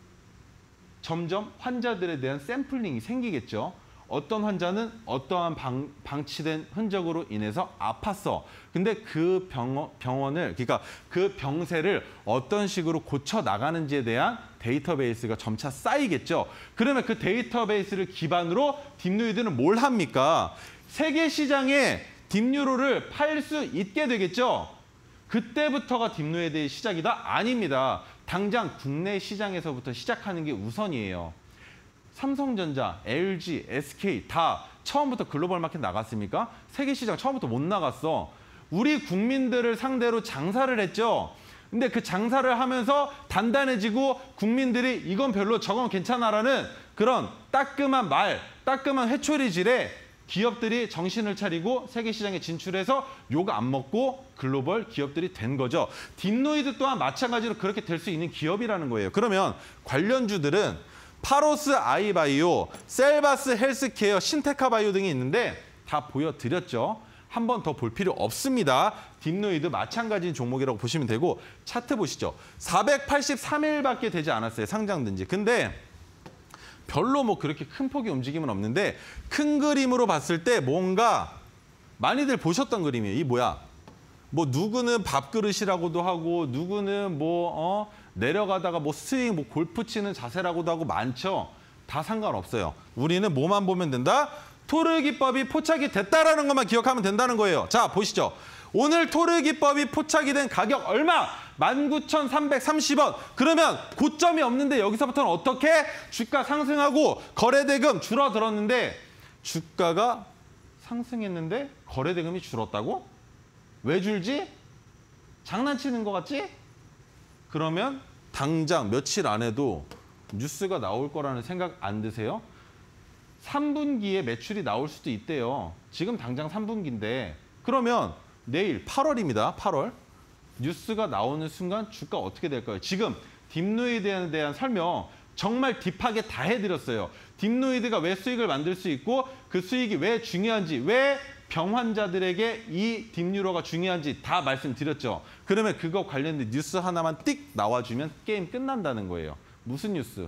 점점 환자들에 대한 샘플링이 생기겠죠. 어떤 환자는 어떠한 방치된 흔적으로 인해서 아팠어. 근데 그 병원을, 그러니까 그 병세를 어떤 식으로 고쳐 나가는지에 대한 데이터베이스가 점차 쌓이겠죠. 그러면 그 데이터베이스를 기반으로 딥노이드는 뭘 합니까? 세계 시장에 딥뉴로를 팔 수 있게 되겠죠. 그때부터가 딥노이드의 시작이다? 아닙니다. 당장 국내 시장에서부터 시작하는 게 우선이에요. 삼성전자, LG, SK 다 처음부터 글로벌 마켓 나갔습니까? 세계 시장 처음부터 못 나갔어. 우리 국민들을 상대로 장사를 했죠. 근데 그 장사를 하면서 단단해지고 국민들이 이건 별로 저건 괜찮아라는 그런 따끔한 따끔한 회초리질에 기업들이 정신을 차리고 세계 시장에 진출해서 욕 안 먹고 글로벌 기업들이 된 거죠. 딥노이드 또한 마찬가지로 그렇게 될 수 있는 기업이라는 거예요. 그러면 관련주들은 파로스 아이바이오, 셀바스 헬스케어, 신테카바이오 등이 있는데 다 보여드렸죠. 한 번 더 볼 필요 없습니다. 딥노이드 마찬가지인 종목이라고 보시면 되고 차트 보시죠. 483일밖에 되지 않았어요. 상장된 지. 근데 별로 뭐 그렇게 큰 폭의 움직임은 없는데 큰 그림으로 봤을 때 뭔가 많이들 보셨던 그림이에요. 이 뭐야? 뭐 누구는 밥그릇이라고도 하고 누구는 내려가다가 뭐 스윙, 뭐 골프 치는 자세라고도 하고 많죠. 다 상관없어요. 우리는 뭐만 보면 된다? 토르 기법이 포착이 됐다라는 것만 기억하면 된다는 거예요. 자, 보시죠. 오늘 토르 기법이 포착이 된 가격 얼마? 19,330원. 그러면 고점이 없는데 여기서부터는 어떻게? 주가 상승하고 거래대금 줄어들었는데 주가가 상승했는데 거래대금이 줄었다고? 왜 줄지? 장난치는 것 같지? 그러면 당장 며칠 안에도 뉴스가 나올 거라는 생각 안 드세요? 3분기에 매출이 나올 수도 있대요. 지금 당장 3분기인데 그러면 내일 8월입니다. 8월. 뉴스가 나오는 순간 주가 어떻게 될까요? 지금 딥노이드에 대한 설명 정말 딥하게 다 해드렸어요. 딥노이드가 왜 수익을 만들 수 있고 그 수익이 왜 중요한지, 왜 병환자들에게 이 딥뉴로가 중요한지 다 말씀드렸죠. 그러면 그거 관련된 뉴스 하나만 띡 나와주면 게임 끝난다는 거예요. 무슨 뉴스?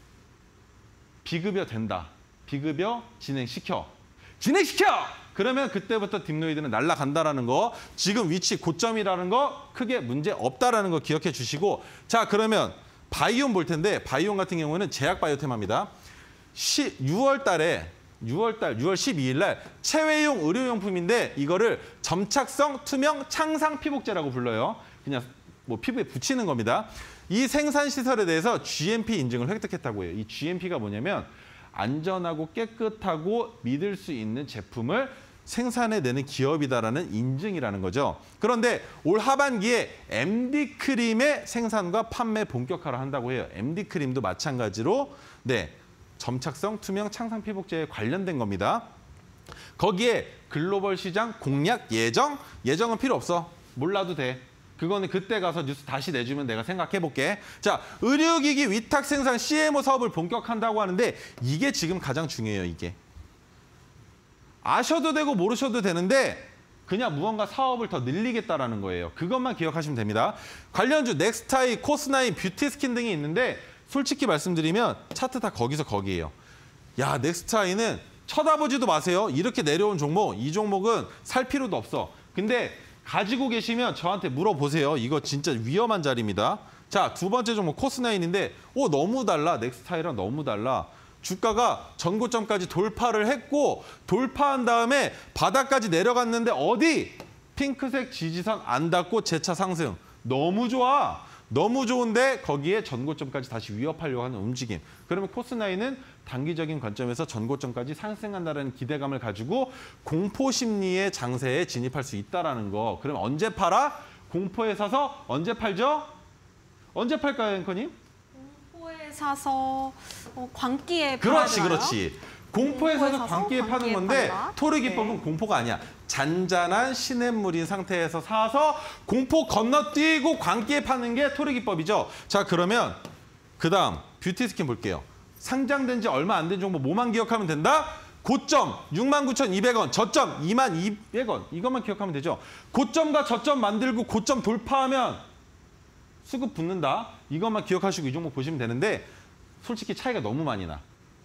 비급여 된다. 비급여 진행시켜. 진행시켜! 그러면 그때부터 딥노이드는 날아간다라는 거, 지금 위치 고점이라는 거 크게 문제 없다라는 거 기억해 주시고, 자 그러면 바이온 볼 텐데 바이온 같은 경우는 제약바이오 테마입니다. 6월 12일 날 체외용 의료용품인데 이거를 점착성 투명 창상 피복제라고 불러요. 그냥 뭐 피부에 붙이는 겁니다. 이 생산 시설에 대해서 GMP 인증을 획득했다고 해요. 이 GMP가 뭐냐면 안전하고 깨끗하고 믿을 수 있는 제품을 생산해내는 기업이다라는 인증이라는 거죠. 그런데 올 하반기에 MD 크림의 생산과 판매 본격화를 한다고 해요. MD 크림도 마찬가지로 점착성 투명 창상 피복제에 관련된 겁니다. 거기에 글로벌 시장 공략 예정은 필요 없어. 몰라도 돼. 그거는 그때 가서 뉴스 다시 내주면 내가 생각해볼게. 자, 의료기기 위탁 생산 CMO 사업을 본격화한다고 하는데 이게 지금 가장 중요해요, 이게. 아셔도 되고 모르셔도 되는데 그냥 무언가 사업을 더 늘리겠다라는 거예요. 그것만 기억하시면 됩니다. 관련주 넥스타이, 코스나인, 뷰티스킨 등이 있는데 솔직히 말씀드리면 차트 다 거기에요. 야, 넥스타이는 쳐다보지도 마세요. 이렇게 내려온 종목, 이 종목은 살 필요도 없어. 근데 가지고 계시면 저한테 물어보세요. 이거 진짜 위험한 자리입니다. 자, 두 번째 종목 코스나인인데 너무 달라. 넥스타이랑 너무 달라. 주가가 전고점까지 돌파를 했고 돌파한 다음에 바닥까지 내려갔는데 어디? 핑크색 지지선 안 닿고 재차 상승. 너무 좋아. 너무 좋은데 거기에 전고점까지 다시 위협하려고 하는 움직임. 그러면 코스나인은 단기적인 관점에서 전고점까지 상승한다는 기대감을 가지고 공포 심리의 장세에 진입할 수 있다는 거. 그럼 언제 팔아? 공포에 사서 언제 팔죠? 언제 팔까요, 앵커님? 공포에 사서 광기에 팔아야 되나요? 그렇지. 공포에 사서 광기에 파는 건데 팔라? 토르 기법은 공포가 아니야. 잔잔한 시냇물인 상태에서 사서 공포 건너뛰고 광기에 파는 게 토르 기법이죠. 자, 그러면 그다음 뷰티스킨 볼게요. 상장된 지 얼마 안 된 종목 뭐만 기억하면 된다? 고점 69,200원, 저점 22,200원. 이것만 기억하면 되죠. 고점과 저점 만들고 고점 돌파하면 수급 붙는다. 이것만 기억하시고 이 종목 보시면 되는데 솔직히 차이가 너무 많이 나.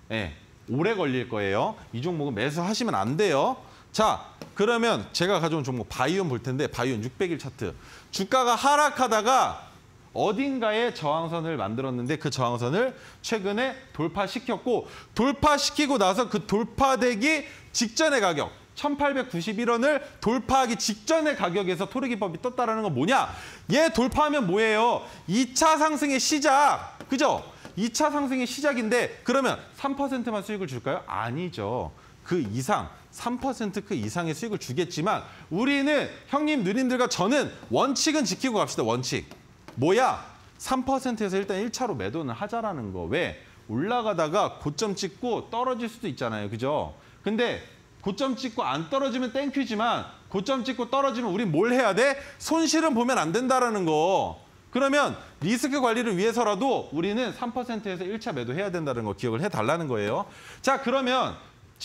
오래 걸릴 거예요. 이 종목은 매수하시면 안 돼요. 자, 그러면 제가 가져온 종목 바이온 볼 텐데 바이온 600일 차트. 주가가 하락하다가 어딘가에 저항선을 만들었는데 그 저항선을 최근에 돌파시켰고 돌파시키고 나서 그 돌파되기 직전의 가격 1,891원을 돌파하기 직전의 가격에서 토르기법이 떴다는 건 뭐냐? 얘 돌파하면 뭐예요? 2차 상승의 시작. 그죠? 2차 상승의 시작인데 그러면 3%만 수익을 줄까요? 아니죠. 그 이상, 3% 그 이상의 수익을 주겠지만 우리는 형님, 누님들과 저는 원칙은 지키고 갑시다. 원칙. 뭐야? 3%에서 일단 1차로 매도는 하자라는 거. 왜? 올라가다가 고점 찍고 떨어질 수도 있잖아요. 그죠? 근데 고점 찍고 안 떨어지면 땡큐지만 고점 찍고 떨어지면 우린 뭘 해야 돼? 손실은 보면 안 된다라는 거. 그러면 리스크 관리를 위해서라도 우리는 3%에서 1차 매도해야 된다는 거 기억을 해달라는 거예요. 자, 그러면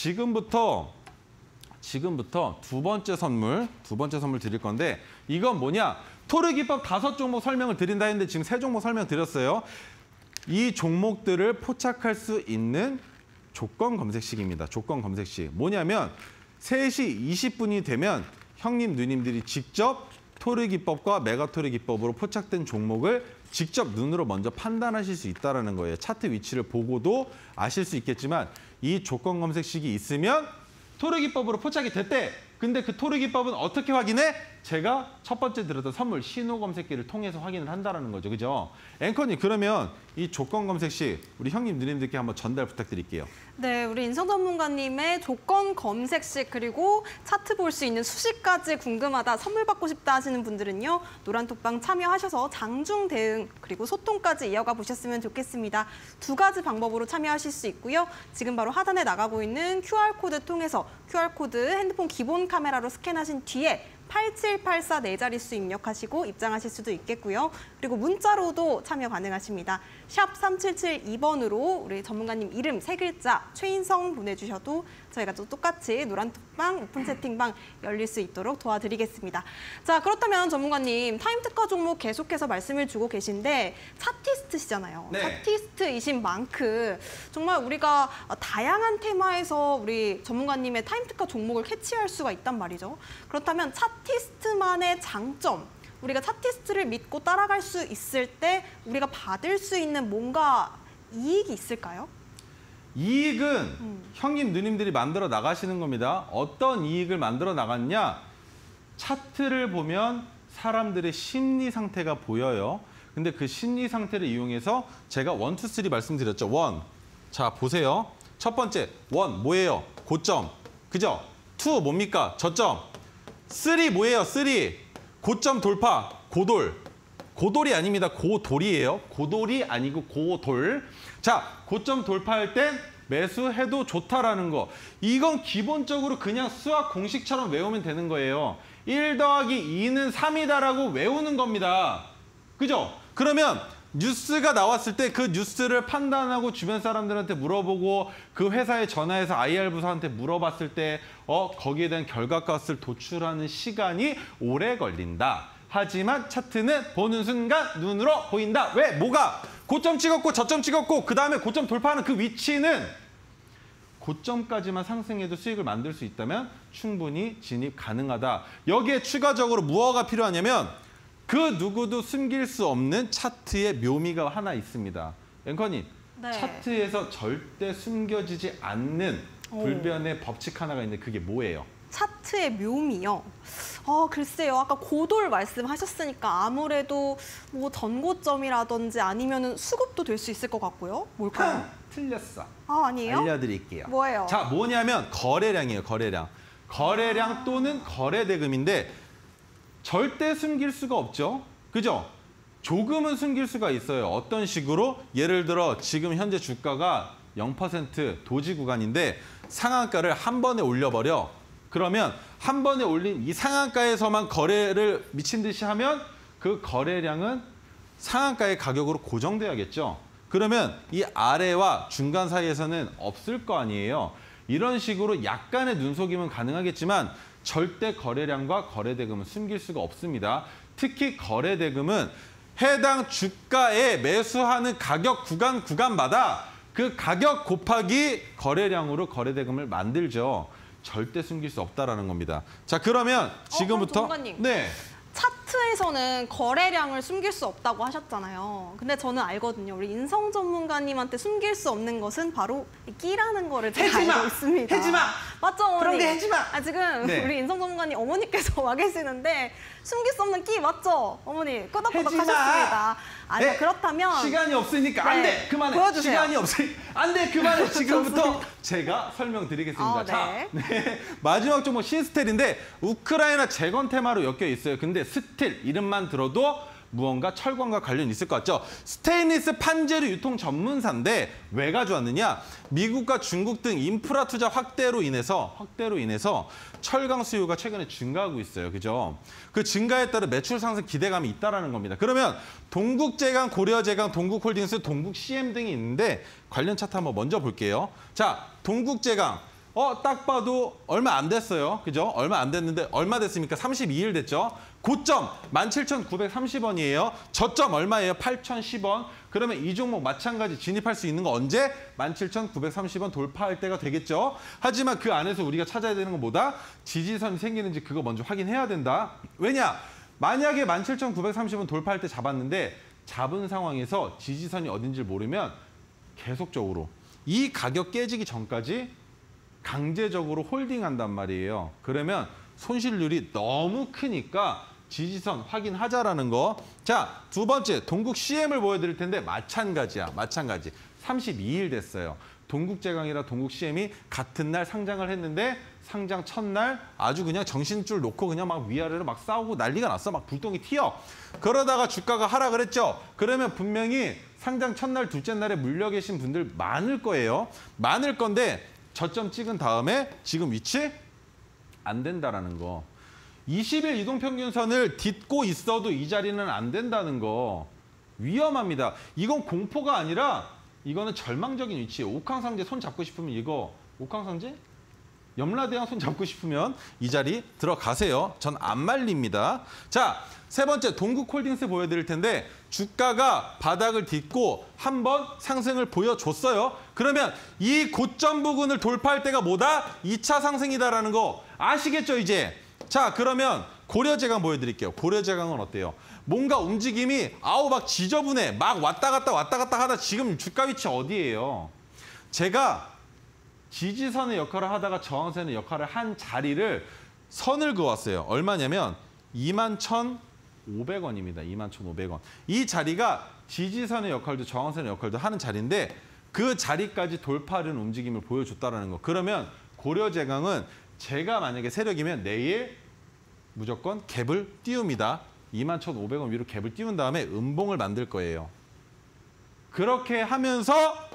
지금부터 두 번째 선물 드릴 건데 이건 뭐냐? 토르 기법 5종목 설명을 드린다 했는데 지금 3종목 설명드렸어요. 이 종목들을 포착할 수 있는 조건 검색식입니다. 조건 검색식. 뭐냐면 3시 20분이 되면 형님, 누님들이 직접 토르 기법과 메가토르 기법으로 포착된 종목을 직접 눈으로 먼저 판단하실 수 있다는 거예요. 차트 위치를 보고도 아실 수 있겠지만 이 조건 검색식이 있으면 토르 기법으로 포착이 됐대. 근데 그 토르 기법은 어떻게 확인해? 제가 첫 번째 드렸던 선물 신호 검색기를 통해서 확인을 한다는 거죠. 그죠? 앵커님, 그러면 이 조건 검색 시 우리 형님, 누님들께 한번 전달 부탁드릴게요. 네, 우리 인성 전문가님의 조건 검색식 그리고 차트 볼 수 있는 수식까지 궁금하다, 선물 받고 싶다 하시는 분들은요. 노란톡방 참여하셔서 장중 대응 그리고 소통까지 이어가 보셨으면 좋겠습니다. 두 가지 방법으로 참여하실 수 있고요. 지금 바로 하단에 나가고 있는 QR코드 통해서 QR코드 핸드폰 기본 카메라로 스캔하신 뒤에 8784 네 자릿수 입력하시고 입장하실 수도 있겠고요. 그리고 문자로도 참여 가능하십니다. 샵 3772번으로 우리 전문가님 이름 3글자 최인성 보내주셔도 저희가 또 똑같이 노란톡방 오픈 채팅방 열릴 수 있도록 도와드리겠습니다. 자, 그렇다면 전문가님 타임 특화 종목 계속해서 말씀을 주고 계신데 차티스트시잖아요. 네. 차티스트이신 만큼 정말 우리가 다양한 테마에서 우리 전문가님의 타임 특화 종목을 캐치할 수가 있단 말이죠. 그렇다면 차티스트만의 장점, 우리가 차티스트를 믿고 따라갈 수 있을 때 우리가 받을 수 있는 뭔가 이익이 있을까요? 이익은 형님, 누님들이 만들어 나가시는 겁니다. 어떤 이익을 만들어 나갔냐? 차트를 보면 사람들의 심리 상태가 보여요. 근데 그 심리 상태를 이용해서 제가 1, 2, 3 말씀드렸죠. 1. 자, 보세요. 첫 번째, 1 뭐예요? 고점. 그죠? 2 뭡니까? 저점. 3 뭐예요? 3 고점 돌파. 고돌. 고돌이 아닙니다. 고돌이에요. 고돌이 아니고 고돌. 자, 고점 돌파할 땐 매수해도 좋다라는 거. 이건 기본적으로 그냥 수학 공식처럼 외우면 되는 거예요. 1 더하기 2는 3이다라고 외우는 겁니다. 그죠? 그러면 뉴스가 나왔을 때 그 뉴스를 판단하고 주변 사람들한테 물어보고 그 회사에 전화해서 IR 부서한테 물어봤을 때 거기에 대한 결과값을 도출하는 시간이 오래 걸린다. 하지만 차트는 보는 순간 눈으로 보인다. 왜? 뭐가? 고점 찍었고 저점 찍었고 그 다음에 고점 돌파하는 그 위치는 고점까지만 상승해도 수익을 만들 수 있다면 충분히 진입 가능하다. 여기에 추가적으로 무엇가 필요하냐면 그 누구도 숨길 수 없는 차트의 묘미가 하나 있습니다. 앵커님, 네. 차트에서 절대 숨겨지지 않는 불변의 법칙 하나가 있는데 그게 뭐예요? 차트의 묘미요. 글쎄요. 아까 고돌 말씀하셨으니까 아무래도 뭐 전고점이라든지 아니면은 수급도 될 수 있을 것 같고요. 뭘까요? 틀렸어. 아니에요? 알려드릴게요. 뭐예요? 자, 뭐냐면 거래량이에요. 거래량. 거래량 또는 거래대금인데 절대 숨길 수가 없죠. 그죠? 조금은 숨길 수가 있어요. 어떤 식으로? 예를 들어 지금 현재 주가가 0% 도지 구간인데 상한가를 한 번에 올려버려. 그러면 한 번에 올린 이 상한가에서만 거래를 미친 듯이 하면 그 거래량은 상한가의 가격으로 고정돼야겠죠. 그러면 이 아래와 중간 사이에서는 없을 거 아니에요. 이런 식으로 약간의 눈속임은 가능하겠지만 절대 거래량과 거래대금은 숨길 수가 없습니다. 특히 거래대금은 해당 주가에 매수하는 가격 구간마다 그 가격 곱하기 거래량으로 거래대금을 만들죠. 절대 숨길 수 없다라는 겁니다. 자, 그러면 지금부터 전문가님. 네. 차트에서는 거래량을 숨길 수 없다고 하셨잖아요. 근데 저는 알거든요. 우리 인성 전문가님한테 숨길 수 없는 것은 바로 끼라는 거를 제가 알고 있습니다. 해지 마! 맞죠, 어머니? 그런 게 해지 마! 지금 네. 우리 인성 전문가님 어머니께서 와 계시는데 숨길 수 없는 끼 맞죠? 어머니 끄덕끄덕 해지 마! 하셨습니다. 아니, 네. 그렇다면 시간이 없으니까 안 네. 돼. 그만해. 보여주세요. 시간이 없으니까 안 돼. 그만해. 지금부터 제가 설명드리겠습니다. 자, 네. 마지막 종목 신스텔인데 우크라이나 재건 테마로 엮여 있어요. 근데 스틸 이름만 들어도 무언가 철광과 관련이 있을 것 같죠. 스테인리스 판재료 유통 전문사인데 왜 가져왔느냐. 미국과 중국 등 인프라 투자 확대로 인해서 철강 수요가 최근에 증가하고 있어요. 그죠? 그 증가에 따른 매출 상승 기대감이 있다라는 겁니다. 그러면 동국제강, 고려제강, 동국홀딩스, 동국CM 등이 있는데 관련 차트 한번 먼저 볼게요. 자, 동국제강. 딱 봐도 얼마 안 됐어요. 그죠? 얼마 안 됐는데 얼마 됐습니까? 32일 됐죠? 고점 17,930원이에요. 저점 얼마예요? 8,010원. 그러면 이 종목 마찬가지 진입할 수 있는 거 언제? 17,930원 돌파할 때가 되겠죠. 하지만 그 안에서 우리가 찾아야 되는 건 뭐다? 지지선이 생기는지 그거 먼저 확인해야 된다. 왜냐? 만약에 17,930원 돌파할 때 잡았는데 잡은 상황에서 지지선이 어딘지 모르면 계속적으로 이 가격 깨지기 전까지 강제적으로 홀딩한단 말이에요. 그러면 손실률이 너무 크니까 지지선 확인하자라는 거. 자, 두 번째 동국 CM을 보여드릴 텐데 마찬가지야. 마찬가지. 32일 됐어요. 동국제강이랑 동국 CM이 같은 날 상장을 했는데 상장 첫날 아주 그냥 정신줄 놓고 그냥 막 위아래로 막 싸우고 난리가 났어. 막 불똥이 튀어. 그러다가 주가가 하락을 했죠. 그러면 분명히 상장 첫날, 둘째 날에 물려 계신 분들 많을 거예요. 많을 건데 저점 찍은 다음에 지금 위치 안 된다라는 거. 20일 이동평균선을 딛고 있어도 이 자리는 안 된다는 거. 위험합니다. 이건 공포가 아니라 이거는 절망적인 위치예요. 옥황상제 손 잡고 싶으면 이거 옥황상제? 염라대왕 손 잡고 싶으면 이 자리 들어가세요. 전 안 말립니다. 자, 세 번째 동국홀딩스 보여드릴 텐데 주가가 바닥을 딛고 한번 상승을 보여줬어요. 그러면 이 고점 부근을 돌파할 때가 뭐다? 2차 상승이다라는 거 아시겠죠 이제? 자, 그러면 고려제강 보여드릴게요. 고려제강은 어때요? 뭔가 움직임이 막 지저분해. 막 왔다 갔다 하다 지금 주가 위치 어디예요? 제가 지지선의 역할을 하다가 저항선의 역할을 한 자리를 선을 그었어요. 얼마냐면 21,500원입니다. 21,500원. 이 자리가 지지선의 역할도 저항선의 역할도 하는 자리인데 그 자리까지 돌파하는 움직임을 보여줬다는 거. 그러면 고려제강은 제가 만약에 세력이면 내일 무조건 갭을 띄웁니다. 21,500원 위로 갭을 띄운 다음에 음봉을 만들 거예요. 그렇게 하면서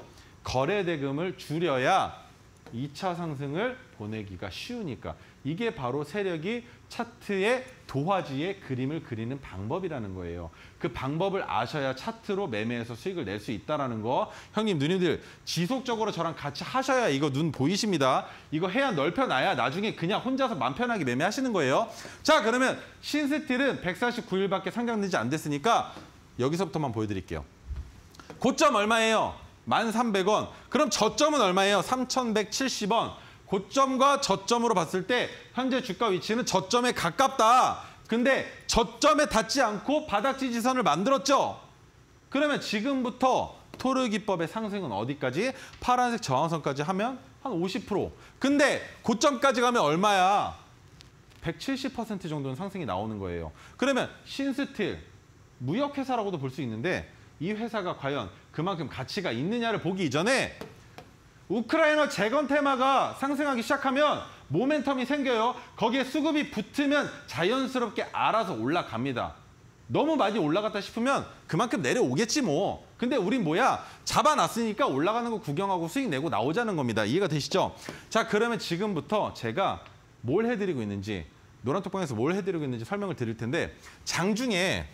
거래대금을 줄여야 2차 상승을 보내기가 쉬우니까. 이게 바로 세력이 차트의 도화지에 그림을 그리는 방법이라는 거예요. 그 방법을 아셔야 차트로 매매해서 수익을 낼 수 있다는 거. 형님, 누님들 지속적으로 저랑 같이 하셔야 이거 눈 보이십니다. 이거 해야 넓혀놔야 나중에 그냥 혼자서 맘 편하게 매매하시는 거예요. 자, 그러면 신스틸은 149일밖에 상장되지 안 됐으니까 여기서부터만 보여드릴게요. 고점 얼마예요? 1,300원. 그럼 저점은 얼마예요? 3,170원. 고점과 저점으로 봤을 때 현재 주가 위치는 저점에 가깝다. 근데 저점에 닿지 않고 바닥 지지선을 만들었죠. 그러면 지금부터 토르 기법의 상승은 어디까지? 파란색 저항선까지 하면 한 50%. 근데 고점까지 가면 얼마야? 170% 정도는 상승이 나오는 거예요. 그러면 신스틸, 무역회사라고도 볼 수 있는데 이 회사가 과연 그만큼 가치가 있느냐를 보기 이전에 우크라이나 재건 테마가 상승하기 시작하면 모멘텀이 생겨요. 거기에 수급이 붙으면 자연스럽게 알아서 올라갑니다. 너무 많이 올라갔다 싶으면 그만큼 내려오겠지 뭐. 근데 우린 뭐야? 잡아놨으니까 올라가는 거 구경하고 수익 내고 나오자는 겁니다. 이해가 되시죠? 자, 그러면 지금부터 제가 뭘 해드리고 있는지, 노란톡방에서 뭘 해드리고 있는지 설명을 드릴 텐데 장중에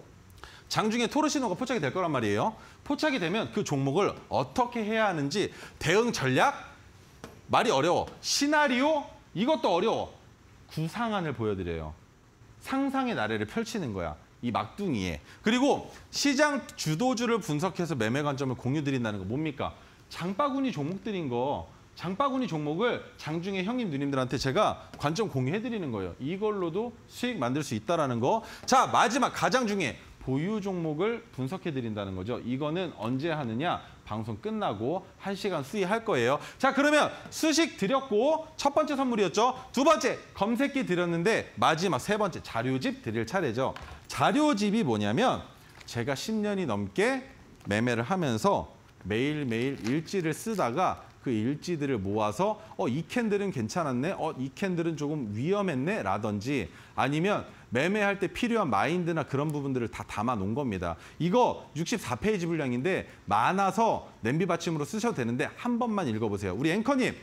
토르 신호가 포착이 될 거란 말이에요. 포착이 되면 그 종목을 어떻게 해야 하는지 대응 전략? 말이 어려워. 시나리오? 이것도 어려워. 구상안을 보여드려요. 상상의 나래를 펼치는 거야. 이 막둥이에. 그리고 시장 주도주를 분석해서 매매 관점을 공유드린다는 거 뭡니까? 장바구니 종목들인 거. 장바구니 종목을 장중에 형님 누님들한테 제가 관점 공유해드리는 거예요. 이걸로도 수익 만들 수 있다는 거. 자, 마지막 가장 중에 보유 종목을 분석해드린다는 거죠. 이거는 언제 하느냐? 방송 끝나고 1시간 수익할 거예요. 자, 그러면 수식 드렸고 첫 번째 선물이었죠. 두 번째 검색기 드렸는데 마지막 세 번째 자료집 드릴 차례죠. 자료집이 뭐냐면 제가 10년이 넘게 매매를 하면서 매일매일 일지를 쓰다가 그 일지들을 모아서 이 캔들은 괜찮았네, 이 캔들은 조금 위험했네 라든지 아니면 매매할 때 필요한 마인드나 그런 부분들을 다 담아 놓은 겁니다. 이거 64페이지 분량인데 많아서 냄비 받침으로 쓰셔도 되는데 한 번만 읽어보세요. 우리 앵커님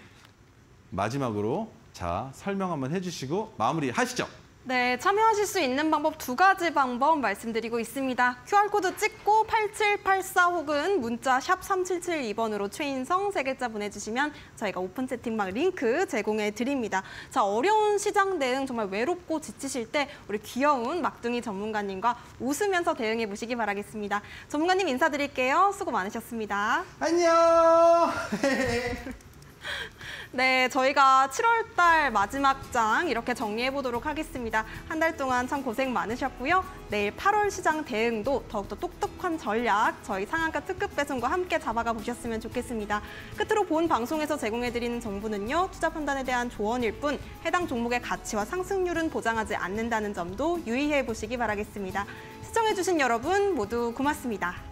마지막으로 자 설명 한번 해주시고 마무리 하시죠. 네, 참여하실 수 있는 방법 두 가지 방법 말씀드리고 있습니다. QR코드 찍고 8784 혹은 문자 샵 3772번으로 최인성 세 글자 보내주시면 저희가 오픈 채팅방 링크 제공해 드립니다. 자, 어려운 시장 대응 정말 외롭고 지치실 때 우리 귀여운 막둥이 전문가님과 웃으면서 대응해 보시기 바라겠습니다. 전문가님 인사드릴게요. 수고 많으셨습니다. 안녕. 네, 저희가 7월 달 마지막 장 이렇게 정리해 보도록 하겠습니다. 한 달 동안 참 고생 많으셨고요. 내일 8월 시장 대응도 더욱더 똑똑한 전략 저희 상한가 특급 배송과 함께 잡아가 보셨으면 좋겠습니다. 끝으로 본 방송에서 제공해드리는 정보는요. 투자 판단에 대한 조언일 뿐 해당 종목의 가치와 상승률은 보장하지 않는다는 점도 유의해 보시기 바라겠습니다. 시청해주신 여러분 모두 고맙습니다.